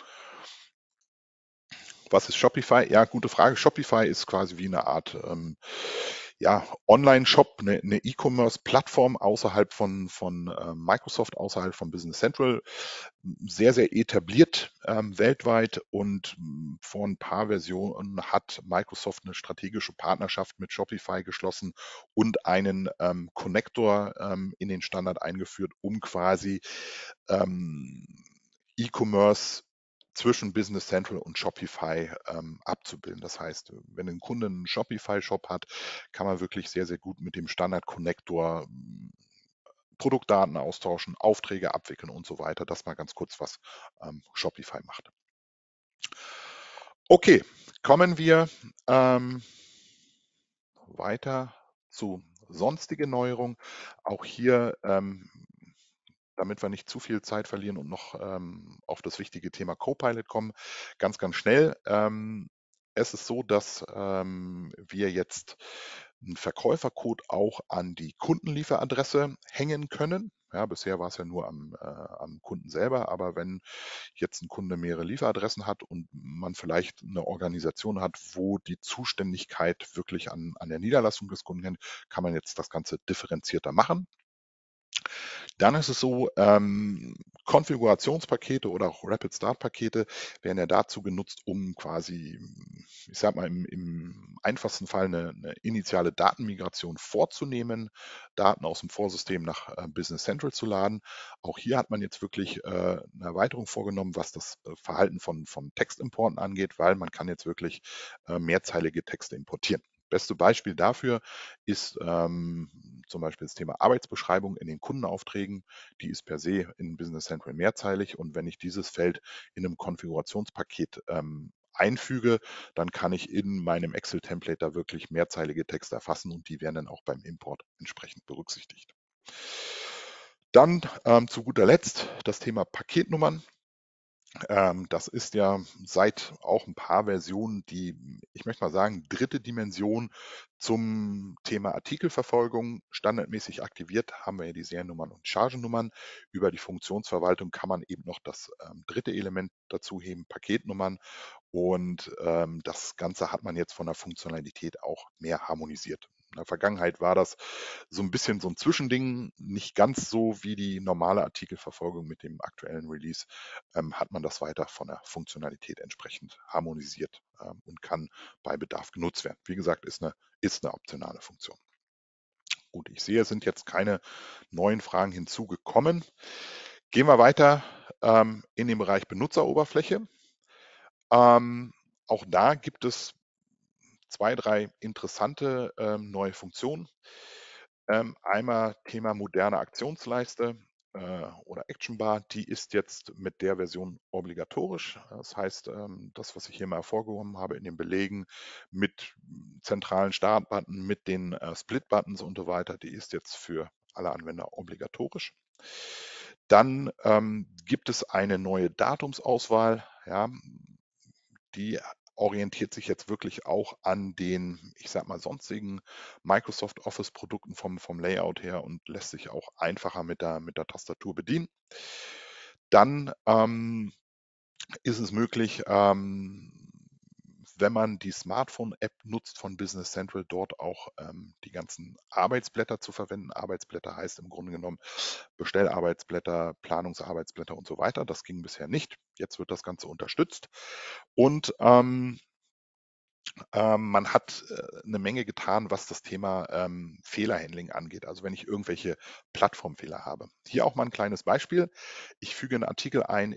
Was ist Shopify? Ja, gute Frage. Shopify ist quasi wie eine Art ja, Online-Shop, eine E-Commerce-Plattform außerhalb von Microsoft, außerhalb von Business Central, sehr, sehr etabliert weltweit und vor ein paar Versionen hat Microsoft eine strategische Partnerschaft mit Shopify geschlossen und einen Connector in den Standard eingeführt, um quasi ähm, E-Commerce zwischen Business Central und Shopify abzubilden. Das heißt, wenn ein Kunde einen Shopify-Shop hat, kann man wirklich sehr, sehr gut mit dem Standard-Connector Produktdaten austauschen, Aufträge abwickeln und so weiter. Das mal ganz kurz, was Shopify macht. Okay, kommen wir weiter zu sonstige Neuerungen. Auch hier, damit wir nicht zu viel Zeit verlieren und noch auf das wichtige Thema Copilot kommen, ganz, ganz schnell. Es ist so, dass wir jetzt einen Verkäufercode auch an die Kundenlieferadresse hängen können. Ja, bisher war es ja nur am Kunden selber, aber wenn jetzt ein Kunde mehrere Lieferadressen hat und man vielleicht eine Organisation hat, wo die Zuständigkeit wirklich an der Niederlassung des Kunden hängt, kann man jetzt das Ganze differenzierter machen. Dann ist es so, Konfigurationspakete oder auch Rapid Start Pakete werden ja dazu genutzt, um quasi, ich sage mal, im einfachsten Fall eine initiale Datenmigration vorzunehmen, Daten aus dem Vorsystem nach Business Central zu laden. Auch hier hat man jetzt wirklich eine Erweiterung vorgenommen, was das Verhalten von Textimporten angeht, weil man kann jetzt wirklich mehrzeilige Texte importieren. Beste Beispiel dafür ist zum Beispiel das Thema Arbeitsbeschreibung in den Kundenaufträgen. Die ist per se in Business Central mehrzeilig und wenn ich dieses Feld in einem Konfigurationspaket einfüge, dann kann ich in meinem Excel-Template da wirklich mehrzeilige Texte erfassen und die werden dann auch beim Import entsprechend berücksichtigt. Dann zu guter Letzt das Thema Paketnummern. Das ist ja seit auch ein paar Versionen die, ich möchte mal sagen, dritte Dimension zum Thema Artikelverfolgung. Standardmäßig aktiviert haben wir ja die Seriennummern und Chargennummern. Über die Funktionsverwaltung kann man eben noch das dritte Element dazu heben, Paketnummern. Und das Ganze hat man jetzt von der Funktionalität auch mehr harmonisiert. In der Vergangenheit war das so ein bisschen so ein Zwischending, nicht ganz so wie die normale Artikelverfolgung. Mit dem aktuellen Release hat man das weiter von der Funktionalität entsprechend harmonisiert und kann bei Bedarf genutzt werden. Wie gesagt, ist eine optionale Funktion. Gut, ich sehe, es sind jetzt keine neuen Fragen hinzugekommen. Gehen wir weiter in den Bereich Benutzeroberfläche. Auch da gibt es 2, 3 interessante neue Funktionen. Einmal Thema moderne Aktionsleiste oder Actionbar, die ist jetzt mit der Version obligatorisch. Das heißt, das, was ich hier mal hervorgehoben habe in den Belegen mit zentralen Startbutton, mit den Split-Buttons und so weiter, die ist jetzt für alle Anwender obligatorisch. Dann gibt es eine neue Datumsauswahl. Ja, die orientiert sich jetzt wirklich auch an den, ich sag mal, sonstigen Microsoft Office Produkten vom Layout her und lässt sich auch einfacher mit der Tastatur bedienen. Dann ist es möglich, wenn man die Smartphone-App nutzt von Business Central, dort auch die ganzen Arbeitsblätter zu verwenden. Arbeitsblätter heißt im Grunde genommen Bestellarbeitsblätter, Planungsarbeitsblätter und so weiter. Das ging bisher nicht. Jetzt wird das Ganze unterstützt. Und man hat eine Menge getan, was das Thema Fehlerhandling angeht. Also wenn ich irgendwelche Plattformfehler habe. Hier auch mal ein kleines Beispiel. Ich füge einen Artikel ein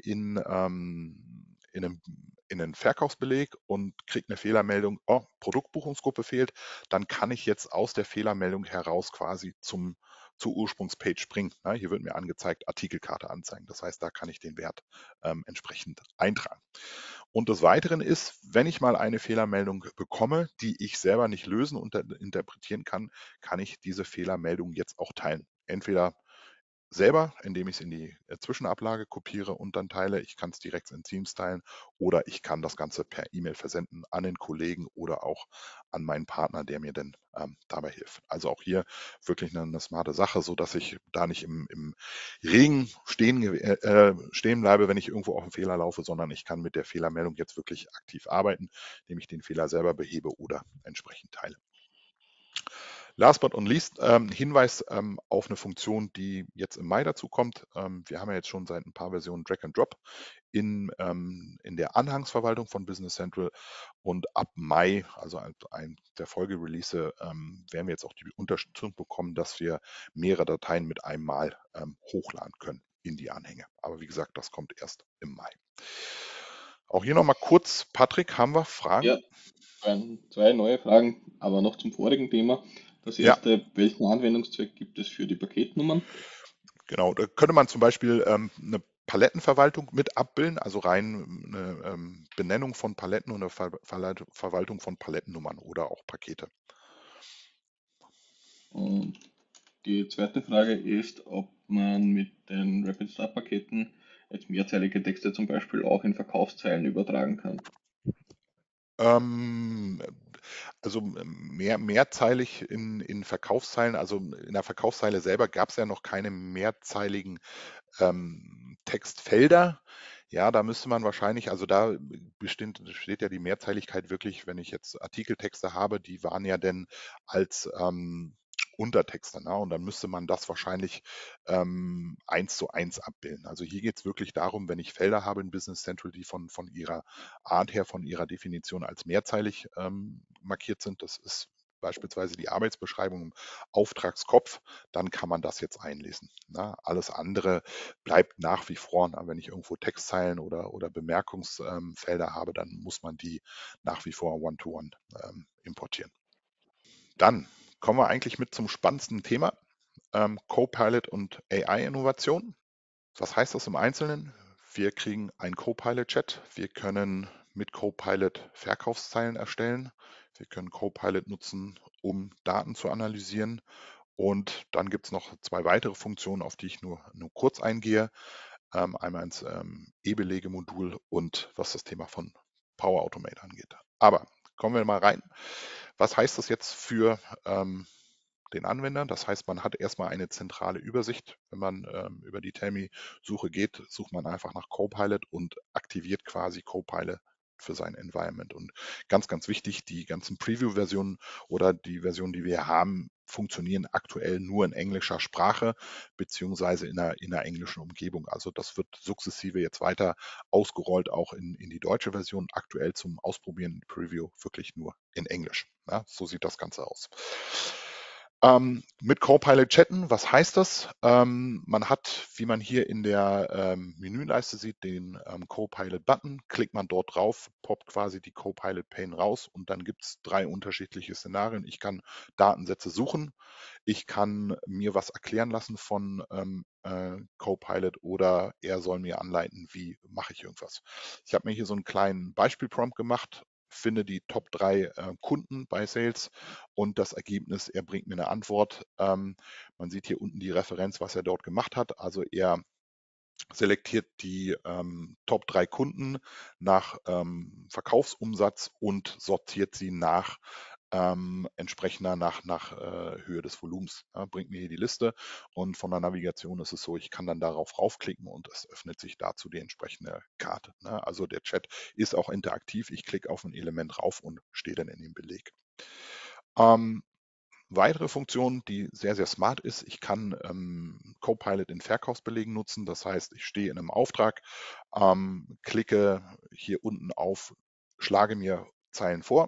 in einen Verkaufsbeleg und kriege eine Fehlermeldung, oh, Produktbuchungsgruppe fehlt. Dann kann ich jetzt aus der Fehlermeldung heraus quasi zur Ursprungspage springen. Ja, hier wird mir angezeigt, Artikelkarte anzeigen. Das heißt, da kann ich den Wert entsprechend eintragen. Und des Weiteren ist, wenn ich mal eine Fehlermeldung bekomme, die ich selber nicht lösen und interpretieren kann, kann ich diese Fehlermeldung jetzt auch teilen. Entweder selber, indem ich es in die Zwischenablage kopiere und dann teile. Ich kann es direkt in Teams teilen oder ich kann das Ganze per E-Mail versenden an den Kollegen oder auch an meinen Partner, der mir dann dabei hilft. Also auch hier wirklich eine smarte Sache, so dass ich da nicht im Regen stehen bleibe, wenn ich irgendwo auf einen Fehler laufe, sondern ich kann mit der Fehlermeldung jetzt wirklich aktiv arbeiten, indem ich den Fehler selber behebe oder entsprechend teile. Last but not least, Hinweis auf eine Funktion, die jetzt im Mai dazu kommt. Wir haben ja jetzt schon seit ein paar Versionen Drag and Drop in der Anhangsverwaltung von Business Central und ab Mai, also ein der Folgerelease, werden wir jetzt auch die Unterstützung bekommen, dass wir mehrere Dateien mit einem Mal hochladen können in die Anhänge. Aber wie gesagt, das kommt erst im Mai. Auch hier nochmal kurz, Patrick, haben wir Fragen? Ja, zwei neue Fragen, aber noch zum vorigen Thema. Das Ja, erste, welchen Anwendungszweck gibt es für die Paketnummern? genau, da könnte man zum Beispiel eine Palettenverwaltung mit abbilden, also rein eine Benennung von Paletten und eine Verwaltung von Palettennummern oder auch Pakete. Und die zweite Frage ist, ob man mit den Rapid Start Paketen jetzt mehrzeilige Texte zum Beispiel auch in Verkaufszeilen übertragen kann. Ähm, also mehrzeilig in Verkaufszeilen, also in der Verkaufszeile selber gab es ja noch keine mehrzeiligen Textfelder. Ja, da müsste man wahrscheinlich, also da besteht ja die Mehrzeiligkeit wirklich, wenn ich jetzt Artikeltexte habe, die waren ja dann als Untertexte, ne? Und dann müsste man das wahrscheinlich 1:1 abbilden. Also hier geht es wirklich darum, wenn ich Felder habe in Business Central, die von ihrer Art her, von ihrer Definition als mehrzeilig markiert sind, das ist beispielsweise die Arbeitsbeschreibung im Auftragskopf, dann kann man das jetzt einlesen. Ne? Alles andere bleibt nach wie vor, na, wenn ich irgendwo Textzeilen oder Bemerkungsfelder habe, dann muss man die nach wie vor One-to-One importieren. Dann kommen wir eigentlich mit zum spannendsten Thema, Copilot und AI-Innovation. Was heißt das im Einzelnen? Wir kriegen einen Copilot-Chat. Wir können mit Copilot Verkaufszeilen erstellen. Wir können Copilot nutzen, um Daten zu analysieren. Und dann gibt es noch zwei weitere Funktionen, auf die ich nur kurz eingehe. Einmal ins E-Belege-Modul und was das Thema von Power Automate angeht. Aber kommen wir mal rein. Was heißt das jetzt für den Anwender? Das heißt, man hat erstmal eine zentrale Übersicht. Wenn man über die Tell-Me-Suche geht, sucht man einfach nach Copilot und aktiviert quasi Copilot für sein Environment. Und ganz wichtig, die ganzen Preview-Versionen oder die Versionen, die wir haben, funktionieren aktuell nur in englischer Sprache beziehungsweise in einer englischen Umgebung. Also das wird sukzessive jetzt weiter ausgerollt, auch in die deutsche Version. Aktuell zum Ausprobieren Preview wirklich nur in Englisch. Ja, so sieht das Ganze aus. Mit Copilot chatten, was heißt das? Man hat, wie man hier in der Menüleiste sieht, den Copilot-Button. Klickt man dort drauf, poppt quasi die Copilot-Pane raus und dann gibt es drei unterschiedliche Szenarien. Ich kann Datensätze suchen, ich kann mir was erklären lassen von Copilot oder er soll mir anleiten, wie mache ich irgendwas. Ich habe mir hier so einen kleinen Beispielprompt gemacht, finde die Top 3 Kunden bei Sales und das Ergebnis, er bringt mir eine Antwort. Man sieht hier unten die Referenz, was er dort gemacht hat. Also er selektiert die Top 3 Kunden nach Verkaufsumsatz und sortiert sie nach entsprechender nach Höhe des Volumens. Ja, bringt mir hier die Liste und von der Navigation ist es so, ich kann dann darauf raufklicken und es öffnet sich dazu die entsprechende Karte. Ne? Also der Chat ist auch interaktiv. Ich klicke auf ein Element rauf und stehe dann in dem Beleg. Ähm, Weitere Funktion, die sehr smart ist, ich kann Copilot in Verkaufsbelegen nutzen. Das heißt, ich stehe in einem Auftrag, klicke hier unten auf, schlage mir Zeilen vor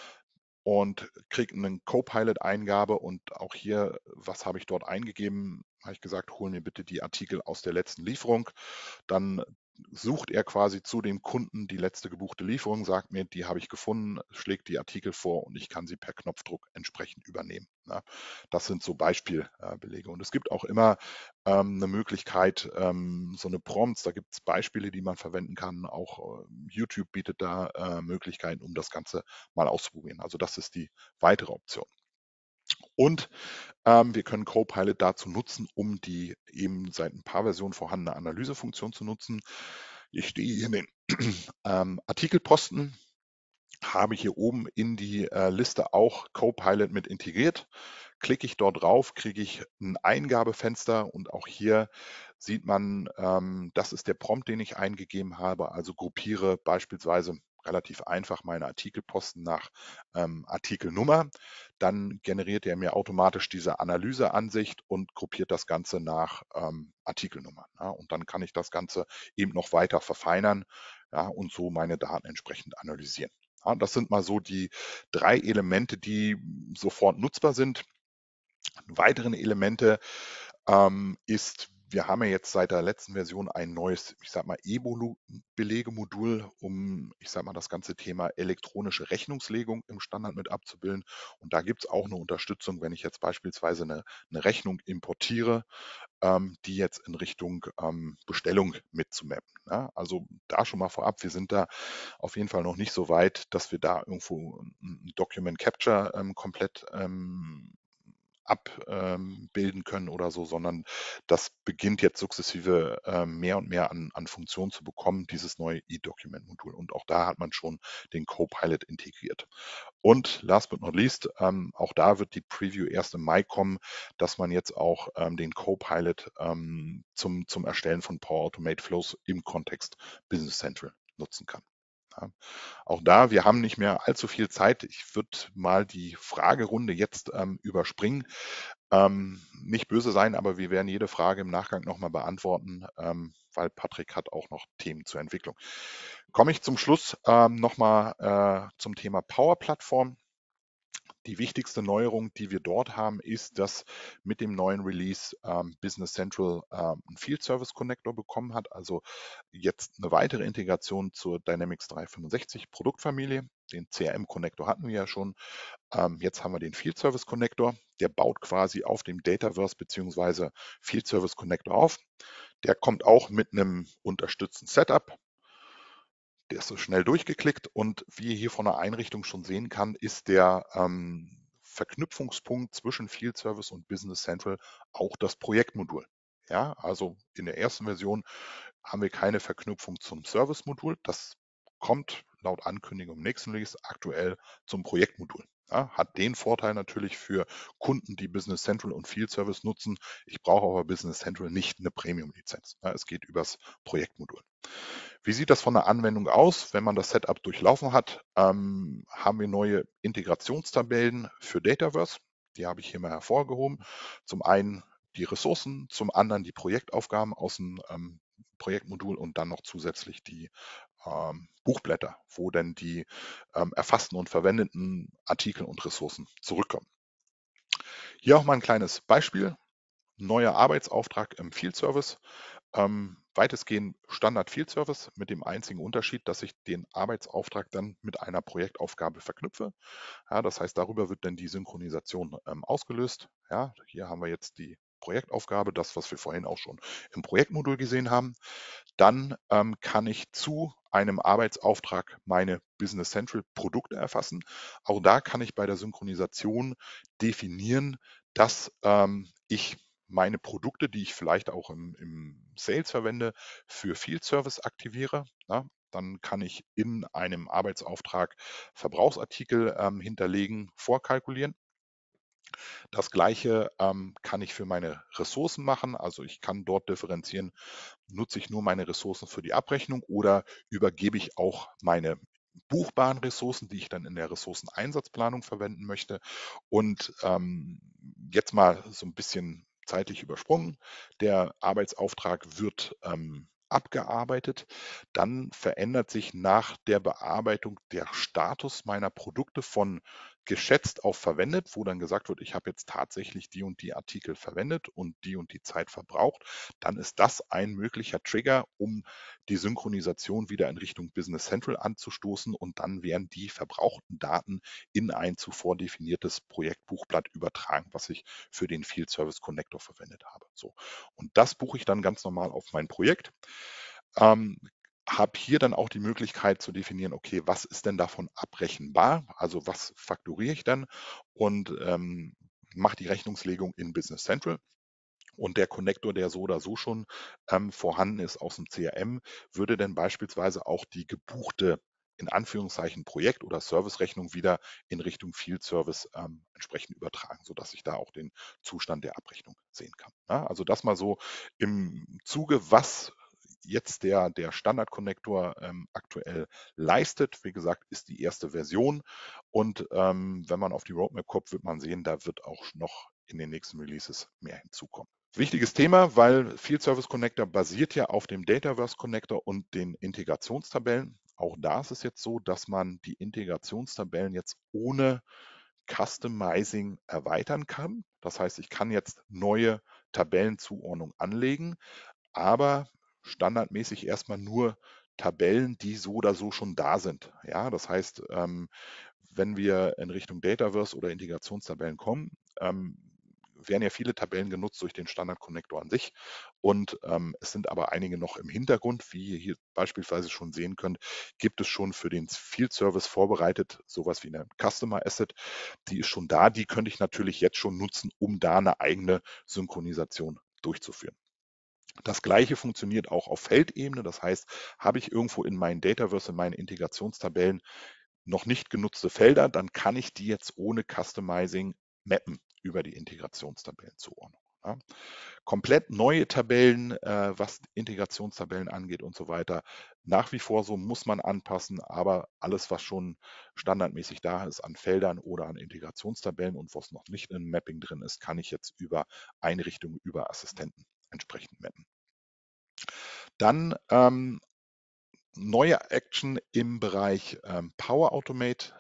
und kriege eine Copilot-Eingabe und auch hier, was habe ich dort eingegeben? Habe ich gesagt, hol mir bitte die Artikel aus der letzten Lieferung. Dann sucht er quasi zu dem Kunden die letzte gebuchte Lieferung, sagt mir, die habe ich gefunden, schlägt die Artikel vor und ich kann sie per Knopfdruck entsprechend übernehmen. Ja, das sind so Beispielbelege. Und es gibt auch immer eine Möglichkeit, so eine Prompts, da gibt es Beispiele, die man verwenden kann. Auch YouTube bietet da Möglichkeiten, um das Ganze mal auszuprobieren. Also das ist die weitere Option. Und wir können Copilot dazu nutzen, um die eben seit ein paar Versionen vorhandene Analysefunktion zu nutzen. Ich stehe hier in den Artikelposten, habe hier oben in die Liste auch Copilot mit integriert. Klicke ich dort drauf, kriege ich ein Eingabefenster und auch hier sieht man, das ist der Prompt, den ich eingegeben habe. Also gruppiere beispielsweise relativ einfach meine Artikelposten nach Artikelnummer. Dann generiert er mir automatisch diese Analyseansicht und gruppiert das Ganze nach Artikelnummer. Ja, und dann kann ich das Ganze eben noch weiter verfeinern, ja, und so meine Daten entsprechend analysieren. Ja, das sind mal so die drei Elemente, die sofort nutzbar sind. Weitere Elemente ist, wir haben ja jetzt seit der letzten Version ein neues, ich sag mal, E-Belegemodul, um, ich sag mal, das ganze Thema elektronische Rechnungslegung im Standard mit abzubilden. Und da gibt es auch eine Unterstützung, wenn ich jetzt beispielsweise eine Rechnung importiere, die jetzt in Richtung Bestellung mitzumappen. Ja? Also da schon mal vorab, wir sind da auf jeden Fall noch nicht so weit, dass wir da irgendwo ein Document Capture komplett abbilden können oder so, sondern das beginnt jetzt sukzessive mehr und mehr an Funktionen zu bekommen, dieses neue E-Document-Modul. Und auch da hat man schon den Copilot integriert. Und last but not least, auch da wird die Preview erst im Mai kommen, dass man jetzt auch den Copilot zum Erstellen von Power Automate Flows im Kontext Business Central nutzen kann. Ja. Auch da, wir haben nicht mehr allzu viel Zeit. Ich würde mal die Fragerunde jetzt überspringen. Nicht böse sein, aber wir werden jede Frage im Nachgang nochmal beantworten, weil Patrick hat auch noch Themen zur Entwicklung. Komme ich zum Schluss nochmal zum Thema Power Plattform. Die wichtigste Neuerung, die wir dort haben, ist, dass mit dem neuen Release Business Central einen Field Service Connector bekommen hat, also jetzt eine weitere Integration zur Dynamics 365 Produktfamilie. Den CRM Connector hatten wir ja schon. Jetzt haben wir den Field Service Connector. Der baut quasi auf dem Dataverse bzw. Field Service Connector auf. Der kommt auch mit einem unterstützten Setup. Der ist so schnell durchgeklickt und wie ihr hier von der Einrichtung schon sehen kann, ist der Verknüpfungspunkt zwischen Field Service und Business Central auch das Projektmodul. Ja, also in der ersten Version haben wir keine Verknüpfung zum Service-Modul. Das kommt laut Ankündigung im nächsten Release aktuell zum Projektmodul. Ja, hat den Vorteil natürlich für Kunden, die Business Central und Field Service nutzen. Ich brauche aber Business Central nicht eine Premium-Lizenz. Ja, es geht übers Projektmodul. Wie sieht das von der Anwendung aus? Wenn man das Setup durchlaufen hat, haben wir neue Integrationstabellen für Dataverse. Die habe ich hier mal hervorgehoben. Zum einen die Ressourcen, zum anderen die Projektaufgaben aus dem Projektmodul und dann noch zusätzlich die Buchblätter, wo denn die erfassten und verwendeten Artikel und Ressourcen zurückkommen. Hier auch mal ein kleines Beispiel. Neuer Arbeitsauftrag im Field Service. Weitestgehend Standard Field Service mit dem einzigen Unterschied, dass ich den Arbeitsauftrag dann mit einer Projektaufgabe verknüpfe. Ja, das heißt, darüber wird dann die Synchronisation ausgelöst. Ja, hier haben wir jetzt die Projektaufgabe, das, was wir vorhin auch schon im Projektmodul gesehen haben. Dann kann ich zu einem Arbeitsauftrag meine Business Central Produkte erfassen. Auch da kann ich bei der Synchronisation definieren, dass ich meine Produkte, die ich vielleicht auch im Sales verwende, für Field Service aktiviere. Ja, dann kann ich in einem Arbeitsauftrag Verbrauchsartikel hinterlegen, vorkalkulieren. Das gleiche kann ich für meine Ressourcen machen. Also ich kann dort differenzieren, nutze ich nur meine Ressourcen für die Abrechnung oder übergebe ich auch meine buchbaren Ressourcen, die ich dann in der Ressourceneinsatzplanung verwenden möchte. Und jetzt mal so ein bisschen zeitlich übersprungen. Der Arbeitsauftrag wird abgearbeitet. Dann verändert sich nach der Bearbeitung der Status meiner Produkte von geschätzt auf verwendet, wo dann gesagt wird, ich habe jetzt tatsächlich die und die Artikel verwendet und die Zeit verbraucht. Dann ist das ein möglicher Trigger, um die Synchronisation wieder in Richtung Business Central anzustoßen und dann werden die verbrauchten Daten in ein zuvor definiertes Projektbuchblatt übertragen, was ich für den Field Service Connector verwendet habe. So. Und das buche ich dann ganz normal auf mein Projekt. Habe hier dann auch die Möglichkeit zu definieren, okay, was ist denn davon abrechenbar? Also was fakturiere ich dann? Und mache die Rechnungslegung in Business Central. Und der Connector, der so oder so schon vorhanden ist aus dem CRM, würde dann beispielsweise auch die gebuchte in Anführungszeichen Projekt- oder Servicerechnung wieder in Richtung Field Service entsprechend übertragen, sodass ich da auch den Zustand der Abrechnung sehen kann. Ja, also das mal so im Zuge, was jetzt der Standard-Connector aktuell leistet. Wie gesagt, ist die erste Version und wenn man auf die Roadmap guckt, wird man sehen, da wird auch noch in den nächsten Releases mehr hinzukommen. Wichtiges Thema, weil Field Service Connector basiert ja auf dem Dataverse Connector und den Integrationstabellen. Auch da ist es jetzt so, dass man die Integrationstabellen jetzt ohne Customizing erweitern kann. Das heißt, ich kann jetzt neue Tabellenzuordnung anlegen, aber standardmäßig erstmal nur Tabellen, die so oder so schon da sind. Ja, das heißt, wenn wir in Richtung Dataverse oder Integrationstabellen kommen, werden ja viele Tabellen genutzt durch den Standard-Connector an sich und es sind aber einige noch im Hintergrund, wie ihr hier beispielsweise schon sehen könnt, gibt es schon für den Field Service vorbereitet, sowas wie eine Customer Asset, die ist schon da, die könnte ich natürlich jetzt schon nutzen, um da eine eigene Synchronisation durchzuführen. Das gleiche funktioniert auch auf Feldebene, das heißt, habe ich irgendwo in meinen Dataverse, in meinen Integrationstabellen noch nicht genutzte Felder, dann kann ich die jetzt ohne Customizing mappen über die Integrationstabellenzuordnung. Ja. Komplett neue Tabellen, was Integrationstabellen angeht und so weiter. Nach wie vor so muss man anpassen, aber alles, was schon standardmäßig da ist an Feldern oder an Integrationstabellen und was noch nicht in Mapping drin ist, kann ich jetzt über Einrichtungen, über Assistenten entsprechend mappen. Dann neue Action im Bereich Power Automate.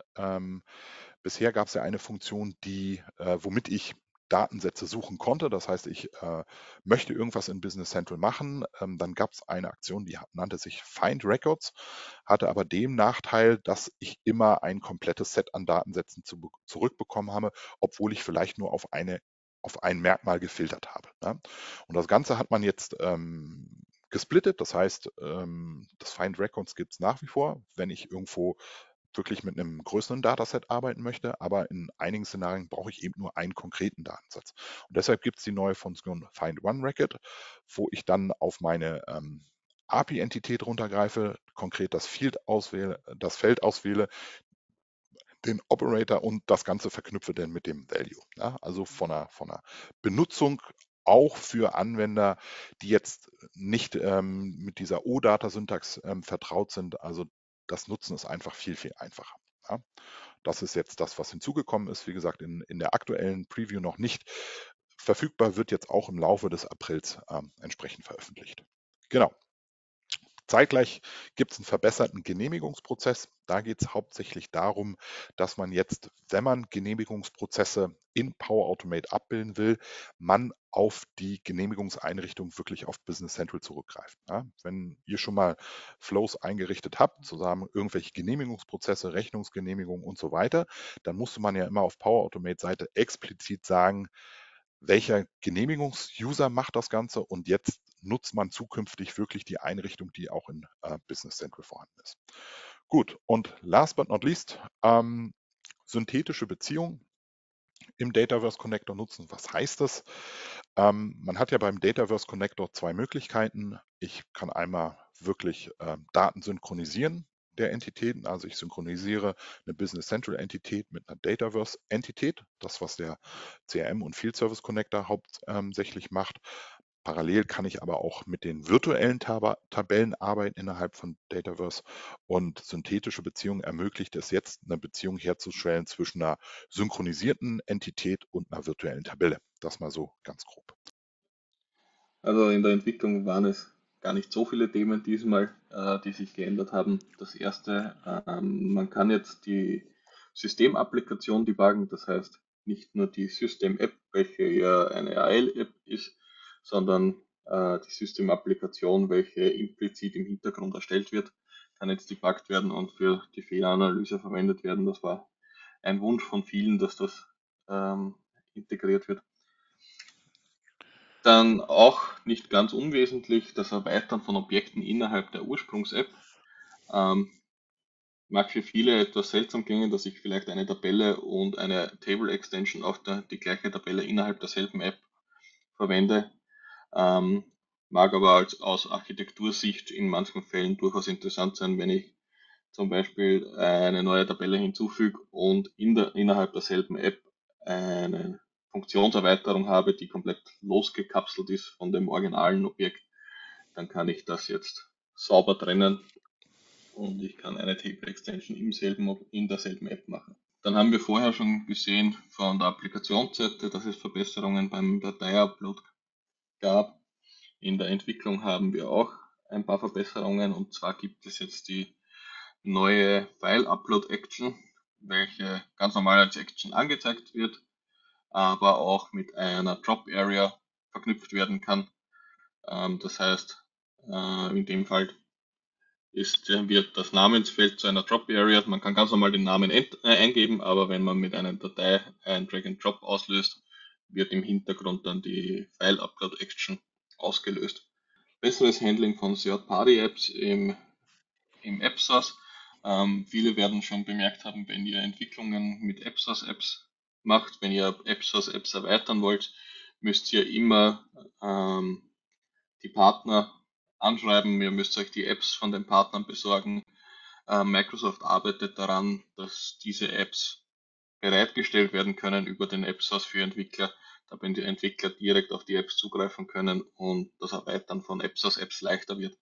Bisher gab es ja eine Funktion, womit ich Datensätze suchen konnte. Das heißt, ich möchte irgendwas in Business Central machen. Dann gab es eine Aktion, die nannte sich Find Records, hatte aber den Nachteil, dass ich immer ein komplettes Set an Datensätzen zurückbekommen habe, obwohl ich vielleicht nur auf ein Merkmal gefiltert habe. Ne? Und das Ganze hat man jetzt gesplittet. Das heißt, das Find Records gibt es nach wie vor, wenn ich irgendwo wirklich mit einem größeren Dataset arbeiten möchte, aber in einigen Szenarien brauche ich eben nur einen konkreten Datensatz. Und deshalb gibt es die neue Funktion Find One Record, wo ich dann auf meine API-Entität runtergreife, konkret das Feld auswähle, den Operator und das Ganze verknüpfe dann mit dem Value. Ja, also von einer Benutzung auch für Anwender, die jetzt nicht mit dieser OData-Syntax vertraut sind. Also das Nutzen ist einfach viel, viel einfacher. Ja. Das ist jetzt das, was hinzugekommen ist. Wie gesagt, in der aktuellen Preview noch nicht verfügbar, wird jetzt auch im Laufe des Aprils entsprechend veröffentlicht. Genau. Zeitgleich gibt es einen verbesserten Genehmigungsprozess. Da geht es hauptsächlich darum, dass man jetzt, wenn man Genehmigungsprozesse in Power Automate abbilden will, man auf die Genehmigungseinrichtung wirklich auf Business Central zurückgreift. Ja, wenn ihr schon mal Flows eingerichtet habt, zusammen irgendwelche Genehmigungsprozesse, Rechnungsgenehmigungen und so weiter, dann musste man ja immer auf Power Automate Seite explizit sagen, welcher Genehmigungs-User macht das Ganze und jetzt nutzt man zukünftig wirklich die Einrichtung, die auch in Business Central vorhanden ist. Gut, und last but not least, synthetische Beziehungen im Dataverse Connector nutzen. Was heißt das? Man hat ja beim Dataverse Connector zwei Möglichkeiten. Ich kann einmal wirklich Daten synchronisieren der Entitäten. Also ich synchronisiere eine Business Central Entität mit einer Dataverse Entität, das was der CRM und Field Service Connector hauptsächlich macht. Parallel kann ich aber auch mit den virtuellen Tabellen arbeiten innerhalb von Dataverse und synthetische Beziehungen ermöglicht es jetzt, eine Beziehung herzustellen zwischen einer synchronisierten Entität und einer virtuellen Tabelle. Das mal so ganz grob. Also in der Entwicklung waren es gar nicht so viele Themen diesmal, die sich geändert haben. Das erste, man kann jetzt die Systemapplikation debuggen, das heißt nicht nur die System-App, welche ja eine AL-App ist, sondern die Systemapplikation, welche implizit im Hintergrund erstellt wird, kann jetzt debuggt werden und für die Fehleranalyse verwendet werden. Das war ein Wunsch von vielen, dass das integriert wird. Dann auch nicht ganz unwesentlich das Erweitern von Objekten innerhalb der Ursprungs-App. Mag für viele etwas seltsam klingen, dass ich vielleicht eine Tabelle und eine Table Extension auf die gleiche Tabelle innerhalb derselben App verwende. Mag aber aus Architektursicht in manchen Fällen durchaus interessant sein, wenn ich zum Beispiel eine neue Tabelle hinzufüge und innerhalb derselben App eine Funktionserweiterung habe, die komplett losgekapselt ist von dem originalen Objekt, dann kann ich das jetzt sauber trennen und ich kann eine Table Extension in derselben App machen. Dann haben wir vorher schon gesehen von der Applikationsseite, dass es Verbesserungen beim Dateiupload gab. In der Entwicklung haben wir auch ein paar Verbesserungen, und zwar gibt es jetzt die neue File Upload Action, welche ganz normal als Action angezeigt wird, aber auch mit einer Drop Area verknüpft werden kann. Das heißt, in dem Fall wird das Namensfeld zu einer Drop Area. Man kann ganz normal den Namen eingeben, aber wenn man mit einer Datei ein Drag and Drop auslöst, wird im Hintergrund dann die File-Upload-Action ausgelöst. Besseres Handling von Third-Party-Apps im App Source. Viele werden schon bemerkt haben, wenn ihr Entwicklungen mit App Source Apps macht, wenn ihr App Source Apps erweitern wollt, müsst ihr immer die Partner anschreiben, ihr müsst euch die Apps von den Partnern besorgen. Microsoft arbeitet daran, dass diese Apps bereitgestellt werden können über den App Source für Entwickler, damit die Entwickler direkt auf die Apps zugreifen können und das Erweitern von App Source Apps leichter wird.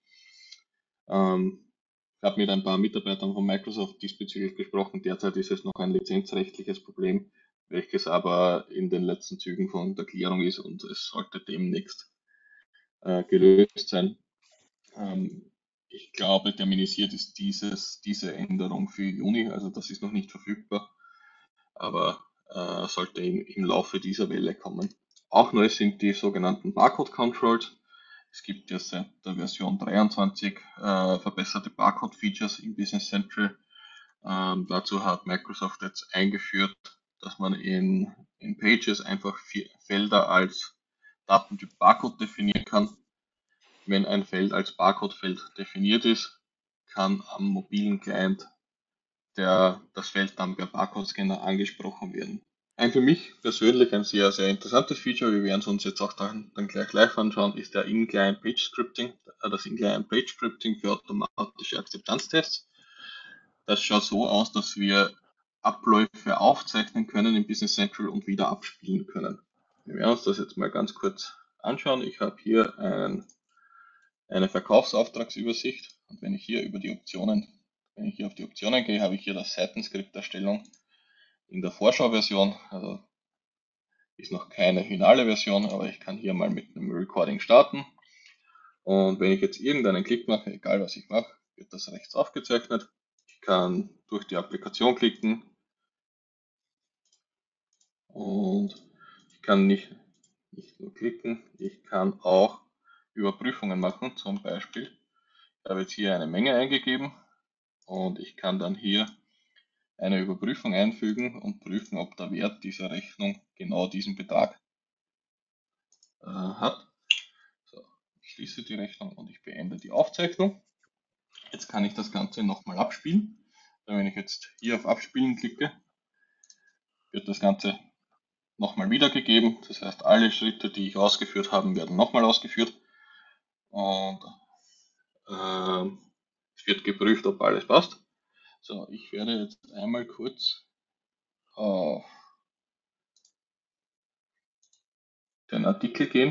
Ich habe mit ein paar Mitarbeitern von Microsoft diesbezüglich gesprochen. Derzeit ist es noch ein lizenzrechtliches Problem, welches aber in den letzten Zügen von der Klärung ist und es sollte demnächst gelöst sein. Ich glaube, terminisiert ist diese Änderung für Juni, also das ist noch nicht verfügbar, aber sollte im Laufe dieser Welle kommen. Auch neu sind die sogenannten Barcode Controls. Es gibt ja seit der Version 23 verbesserte Barcode-Features im Business Central. Dazu hat Microsoft jetzt eingeführt, dass man in Pages einfach Felder als Datentyp Barcode definieren kann. Wenn ein Feld als Barcode-Feld definiert ist, kann am mobilen Client das Feld dann per Barcode-Scanner angesprochen werden. Für mich persönlich ein sehr, sehr interessantes Feature, wir werden es uns jetzt auch dann gleich live anschauen, ist der In-Client Page Scripting, das In-Client Page Scripting für automatische Akzeptanztests. Das schaut so aus, dass wir Abläufe aufzeichnen können im Business Central und wieder abspielen können. Wir werden uns das jetzt mal ganz kurz anschauen. Ich habe hier eine Verkaufsauftragsübersicht und wenn ich hier auf die Optionen gehe, habe ich hier das Seitenskript-Erstellung in der Vorschauversion, also ist noch keine finale Version, aber ich kann hier mal mit einem Recording starten. Und wenn ich jetzt irgendeinen Klick mache, egal was ich mache, wird das rechts aufgezeichnet. Ich kann durch die Applikation klicken und ich kann nicht nur klicken, ich kann auch Überprüfungen machen. Zum Beispiel, ich habe jetzt hier eine Menge eingegeben und ich kann dann hier eine Überprüfung einfügen und prüfen, ob der Wert dieser Rechnung genau diesen Betrag hat. So, ich schließe die Rechnung und ich beende die Aufzeichnung. Jetzt kann ich das Ganze nochmal abspielen. Wenn ich jetzt hier auf Abspielen klicke, wird das Ganze nochmal wiedergegeben. Das heißt, alle Schritte, die ich ausgeführt habe, werden nochmal ausgeführt. Und es wird geprüft, ob alles passt. So, ich werde jetzt einmal kurz auf den Artikel gehen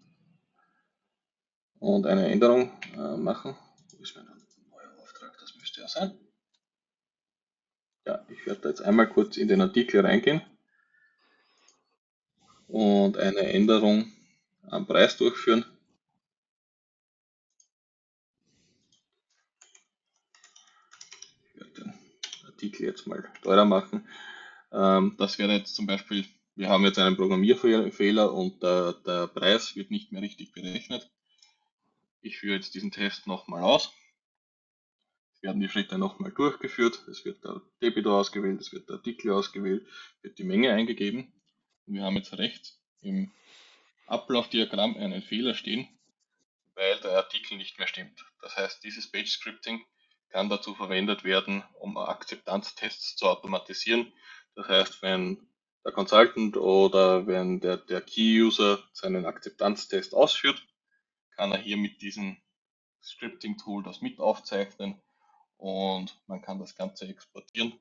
und eine Änderung machen. Wo ist mein neuer Auftrag? Das müsste ja sein. Ja, ich werde jetzt einmal kurz in den Artikel reingehen und eine Änderung am Preis durchführen. Ich werde den Artikel jetzt mal teurer machen. Das wäre jetzt zum Beispiel, wir haben jetzt einen Programmierfehler und der Preis wird nicht mehr richtig berechnet. Ich führe jetzt diesen Test nochmal aus. Es werden die Schritte nochmal durchgeführt. Es wird der Debitor ausgewählt, es wird der Artikel ausgewählt, wird die Menge eingegeben. Und wir haben jetzt rechts im Ablaufdiagramm einen Fehler stehen, weil der Artikel nicht mehr stimmt. Das heißt, dieses Page Scripting kann dazu verwendet werden, um Akzeptanztests zu automatisieren. Das heißt, wenn der Consultant oder wenn der Key-User seinen Akzeptanztest ausführt, kann er hier mit diesem Scripting-Tool das mit aufzeichnen und man kann das Ganze exportieren.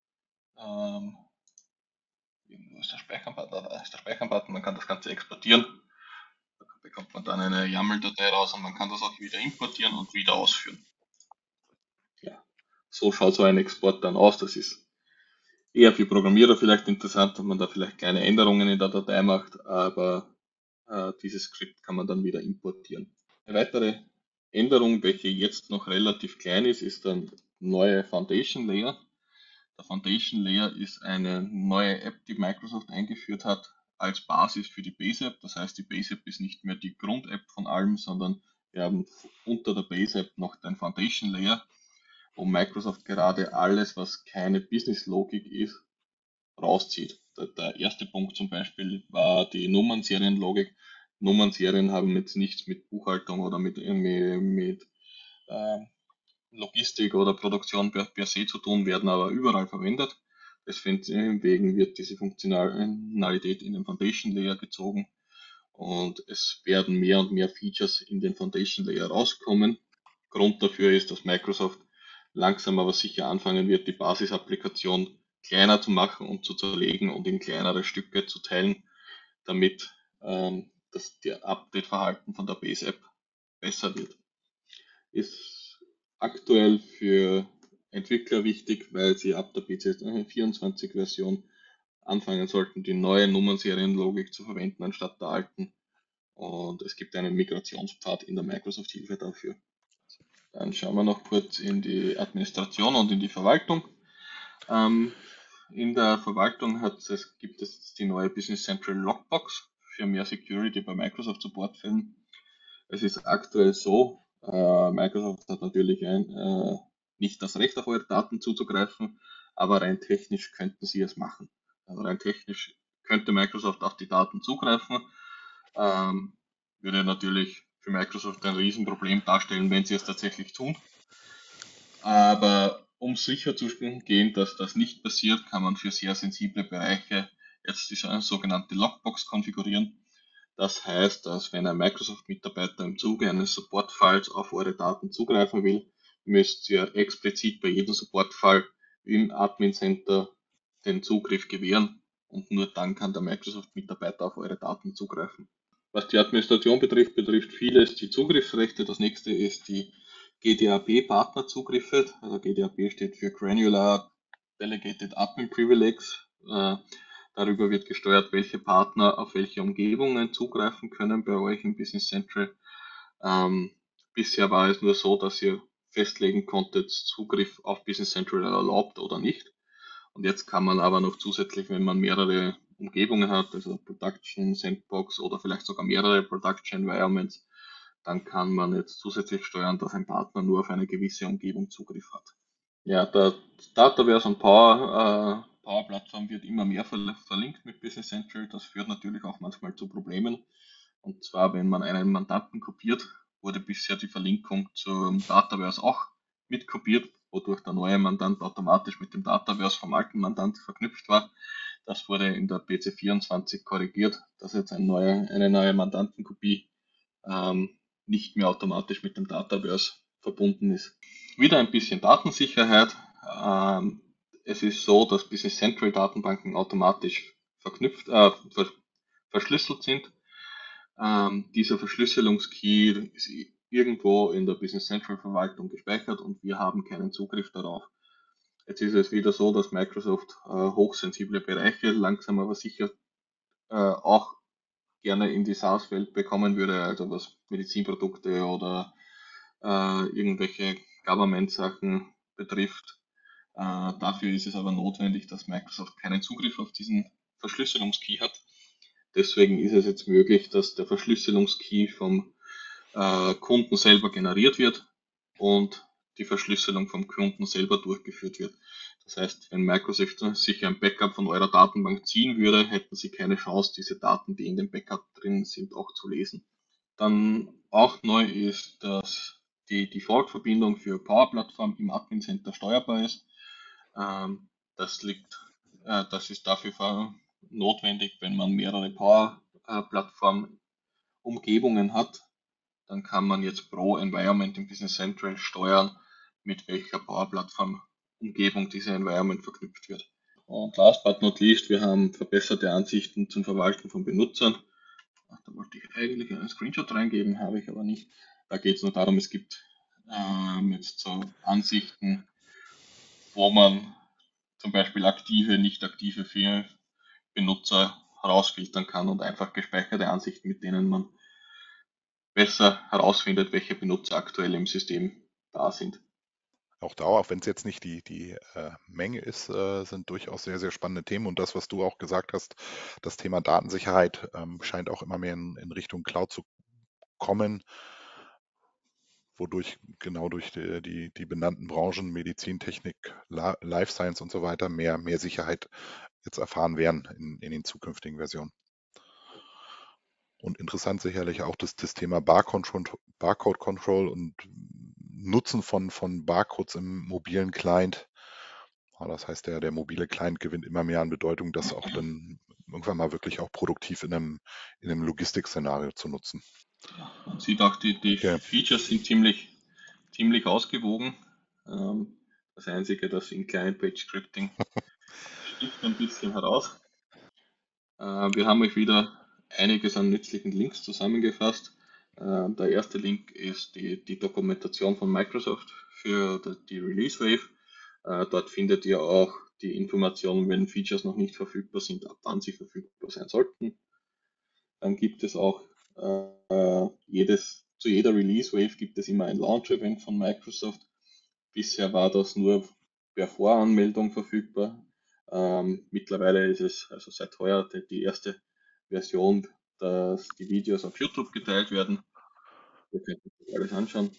Irgendwo ist der Speichern-Button, da ist der Speichern-Button, man kann das Ganze exportieren. Da bekommt man dann eine YAML-Datei raus und man kann das auch wieder importieren und wieder ausführen. Ja, so schaut so ein Export dann aus. Das ist eher für Programmierer vielleicht interessant, wenn man da vielleicht kleine Änderungen in der Datei macht, aber dieses Skript kann man dann wieder importieren. Eine weitere Änderung, welche jetzt noch relativ klein ist, ist der neue Foundation Layer. Der Foundation Layer ist eine neue App, die Microsoft eingeführt hat als Basis für die Base App. Das heißt, die Base App ist nicht mehr die Grund-App von allem, sondern wir haben unter der Base App noch den Foundation Layer, wo Microsoft gerade alles, was keine Business-Logik ist, rauszieht. Der erste Punkt zum Beispiel war die Nummernserienlogik. Nummernserien haben jetzt nichts mit Buchhaltung oder mit äh, Logistik oder Produktion per se zu tun, werden aber überall verwendet. Deswegen wird diese Funktionalität in den Foundation Layer gezogen und es werden mehr und mehr Features in den Foundation Layer rauskommen. Grund dafür ist, dass Microsoft langsam aber sicher anfangen wird, die Basisapplikation kleiner zu machen und zu zerlegen und in kleinere Stücke zu teilen, damit das Update-Verhalten von der Base-App besser wird. Ist aktuell für Entwickler wichtig, weil sie ab der PC24-Version anfangen sollten, die neue Nummernserienlogik zu verwenden anstatt der alten. Und es gibt einen Migrationspfad in der Microsoft-Hilfe dafür. Dann schauen wir noch kurz in die Administration und in die Verwaltung. In der Verwaltung gibt es die neue Business Central Lockbox für mehr Security bei Microsoft Supportfällen. Es ist aktuell so, Microsoft hat natürlich nicht das Recht auf eure Daten zuzugreifen, aber rein technisch könnten sie es machen. Also rein technisch könnte Microsoft auf die Daten zugreifen. Würde natürlich für Microsoft ein Riesenproblem darstellen, wenn sie es tatsächlich tun. Aber um sicher zu gehen, dass das nicht passiert, kann man für sehr sensible Bereiche jetzt diese sogenannte Lockbox konfigurieren. Das heißt, dass wenn ein Microsoft-Mitarbeiter im Zuge eines Support-Falls auf eure Daten zugreifen will, müsst ihr explizit bei jedem Support-Fall im Admin Center den Zugriff gewähren und nur dann kann der Microsoft-Mitarbeiter auf eure Daten zugreifen. Was die Administration betrifft, betrifft vieles die Zugriffsrechte. Das nächste ist die GDAP-Partnerzugriffe. Also GDAP steht für Granular Delegated Admin Privileges. Darüber wird gesteuert, welche Partner auf welche Umgebungen zugreifen können bei euch im Business Central. Bisher war es nur so, dass ihr festlegen konntet, Zugriff auf Business Central erlaubt oder nicht. Und jetzt kann man aber noch zusätzlich, wenn man mehrere Umgebungen hat, also Production, Sandbox oder vielleicht sogar mehrere Production Environments, dann kann man jetzt zusätzlich steuern, dass ein Partner nur auf eine gewisse Umgebung Zugriff hat. Ja, der Dataverse und Power Plattform wird immer mehr verlinkt mit Business Central. Das führt natürlich auch manchmal zu Problemen. Und zwar, wenn man einen Mandanten kopiert, wurde bisher die Verlinkung zum Dataverse auch mitkopiert, wodurch der neue Mandant automatisch mit dem Dataverse vom alten Mandant verknüpft war. Das wurde in der PC24 korrigiert, dass jetzt eine neue Mandantenkopie nicht mehr automatisch mit dem Dataverse verbunden ist. Wieder ein bisschen Datensicherheit. Es ist so, dass Business Central Datenbanken automatisch verschlüsselt sind. Dieser Verschlüsselungskey ist irgendwo in der Business Central Verwaltung gespeichert und wir haben keinen Zugriff darauf. Jetzt ist es wieder so, dass Microsoft hochsensible Bereiche langsam aber sicher auch gerne in die SaaS-Welt bekommen würde, also was Medizinprodukte oder irgendwelche Government-Sachen betrifft. Dafür ist es aber notwendig, dass Microsoft keinen Zugriff auf diesen Verschlüsselungskey hat. Deswegen ist es jetzt möglich, dass der Verschlüsselungskey vom Kunden selber generiert wird und die Verschlüsselung vom Kunden selber durchgeführt wird. Das heißt, wenn Microsoft sich ein Backup von eurer Datenbank ziehen würde, hätten sie keine Chance, diese Daten, die in dem Backup drin sind, auch zu lesen. Dann auch neu ist, dass die Default-Verbindung für Power Plattform im Admin Center steuerbar ist. Das ist dafür notwendig, wenn man mehrere Power Plattform Umgebungen hat. Dann kann man jetzt pro Environment im Business Central steuern, mit welcher Power Plattform Umgebung diese Environment verknüpft wird. Und last but not least, wir haben verbesserte Ansichten zum Verwalten von Benutzern. Da wollte ich eigentlich einen Screenshot reingeben, habe ich aber nicht. Da geht es nur darum, es gibt jetzt so Ansichten, wo man zum Beispiel aktive, nicht aktive Benutzer herausfiltern kann und einfach gespeicherte Ansichten, mit denen man besser herausfindet, welche Benutzer aktuell im System da sind. Auch da, auch wenn es jetzt nicht die Menge ist, sind durchaus sehr, sehr spannende Themen. Und das, was du auch gesagt hast, das Thema Datensicherheit scheint auch immer mehr in Richtung Cloud zu kommen, wodurch genau durch die benannten Branchen, Medizin, Technik, Life Science und so weiter mehr Sicherheit jetzt erfahren werden in den zukünftigen Versionen. Und interessant sicherlich auch das Thema Barcode Control und Nutzen von Barcodes im mobilen Client. Das heißt, der mobile Client gewinnt immer mehr an Bedeutung, das auch dann irgendwann mal wirklich auch produktiv in einem Logistikszenario zu nutzen. Ja, man sieht auch, die Okay. Features sind ziemlich ausgewogen. Das Einzige, das in Client-Page-Scripting sticht ein bisschen heraus. Wir haben euch wieder einiges an nützlichen Links zusammengefasst. Der erste Link ist die Dokumentation von Microsoft für die Release Wave. Dort findet ihr auch die Informationen, wenn Features noch nicht verfügbar sind, ab wann sie verfügbar sein sollten. Dann gibt es auch zu jeder Release Wave gibt es immer ein Launch-Event von Microsoft. Bisher war das nur per Voranmeldung verfügbar. Mittlerweile ist es also seit heuer die erste Version, dass die Videos auf YouTube geteilt werden. Ihr könnt euch das alles anschauen.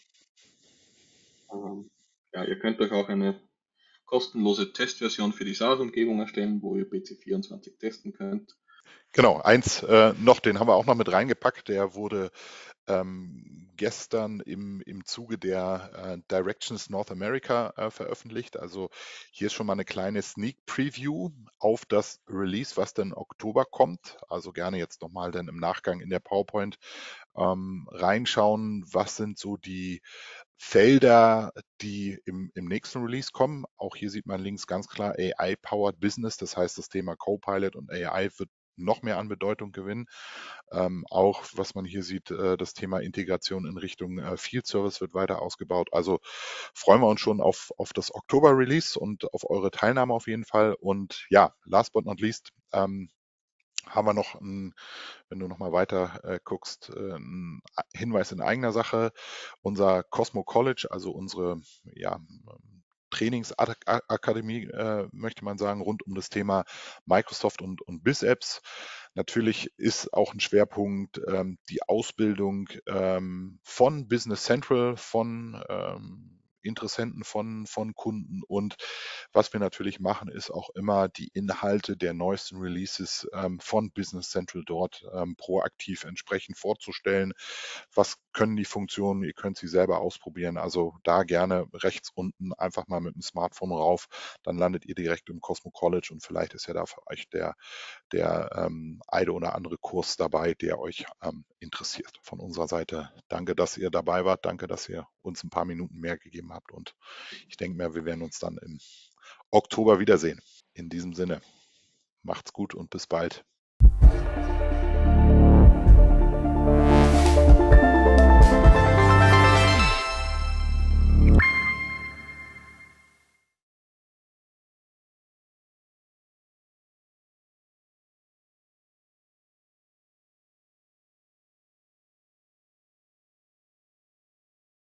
Ja, ihr könnt euch auch eine kostenlose Testversion für die SaaS-Umgebung erstellen, wo ihr PC24 testen könnt. Genau, eins noch, den haben wir auch noch mit reingepackt, der wurde gestern im Zuge der Directions North America veröffentlicht. Also hier ist schon mal eine kleine Sneak Preview auf das Release, was dann Oktober kommt. Also gerne jetzt nochmal dann im Nachgang in der PowerPoint reinschauen, was sind so die Felder, die im nächsten Release kommen. Auch hier sieht man links ganz klar AI-Powered Business. Das heißt, das Thema Copilot und AI wird noch mehr an Bedeutung gewinnen. Auch was man hier sieht, das Thema Integration in Richtung Field Service wird weiter ausgebaut. Also freuen wir uns schon auf das Oktober-Release und auf eure Teilnahme auf jeden Fall. Und ja, last but not least, haben wir noch, wenn du nochmal weiter guckst, einen Hinweis in eigener Sache. Unser Cosmo College, also unsere ja, Trainingsakademie, möchte man sagen, rund um das Thema Microsoft und BizApps. Natürlich ist auch ein Schwerpunkt die Ausbildung von Business Central, von Interessenten von Kunden. Und was wir natürlich machen, ist auch immer die Inhalte der neuesten Releases von Business Central dort proaktiv entsprechend vorzustellen. Was können die Funktionen? Ihr könnt sie selber ausprobieren. Also da gerne rechts unten einfach mal mit dem Smartphone rauf. Dann landet ihr direkt im Cosmo College und vielleicht ist ja da für euch der eine oder andere Kurs dabei, der euch interessiert. Von unserer Seite danke, dass ihr dabei wart. Danke, dass ihr uns ein paar Minuten mehr gegeben habt. Und ich denke mir, wir werden uns dann im Oktober wiedersehen. In diesem Sinne, macht's gut und bis bald.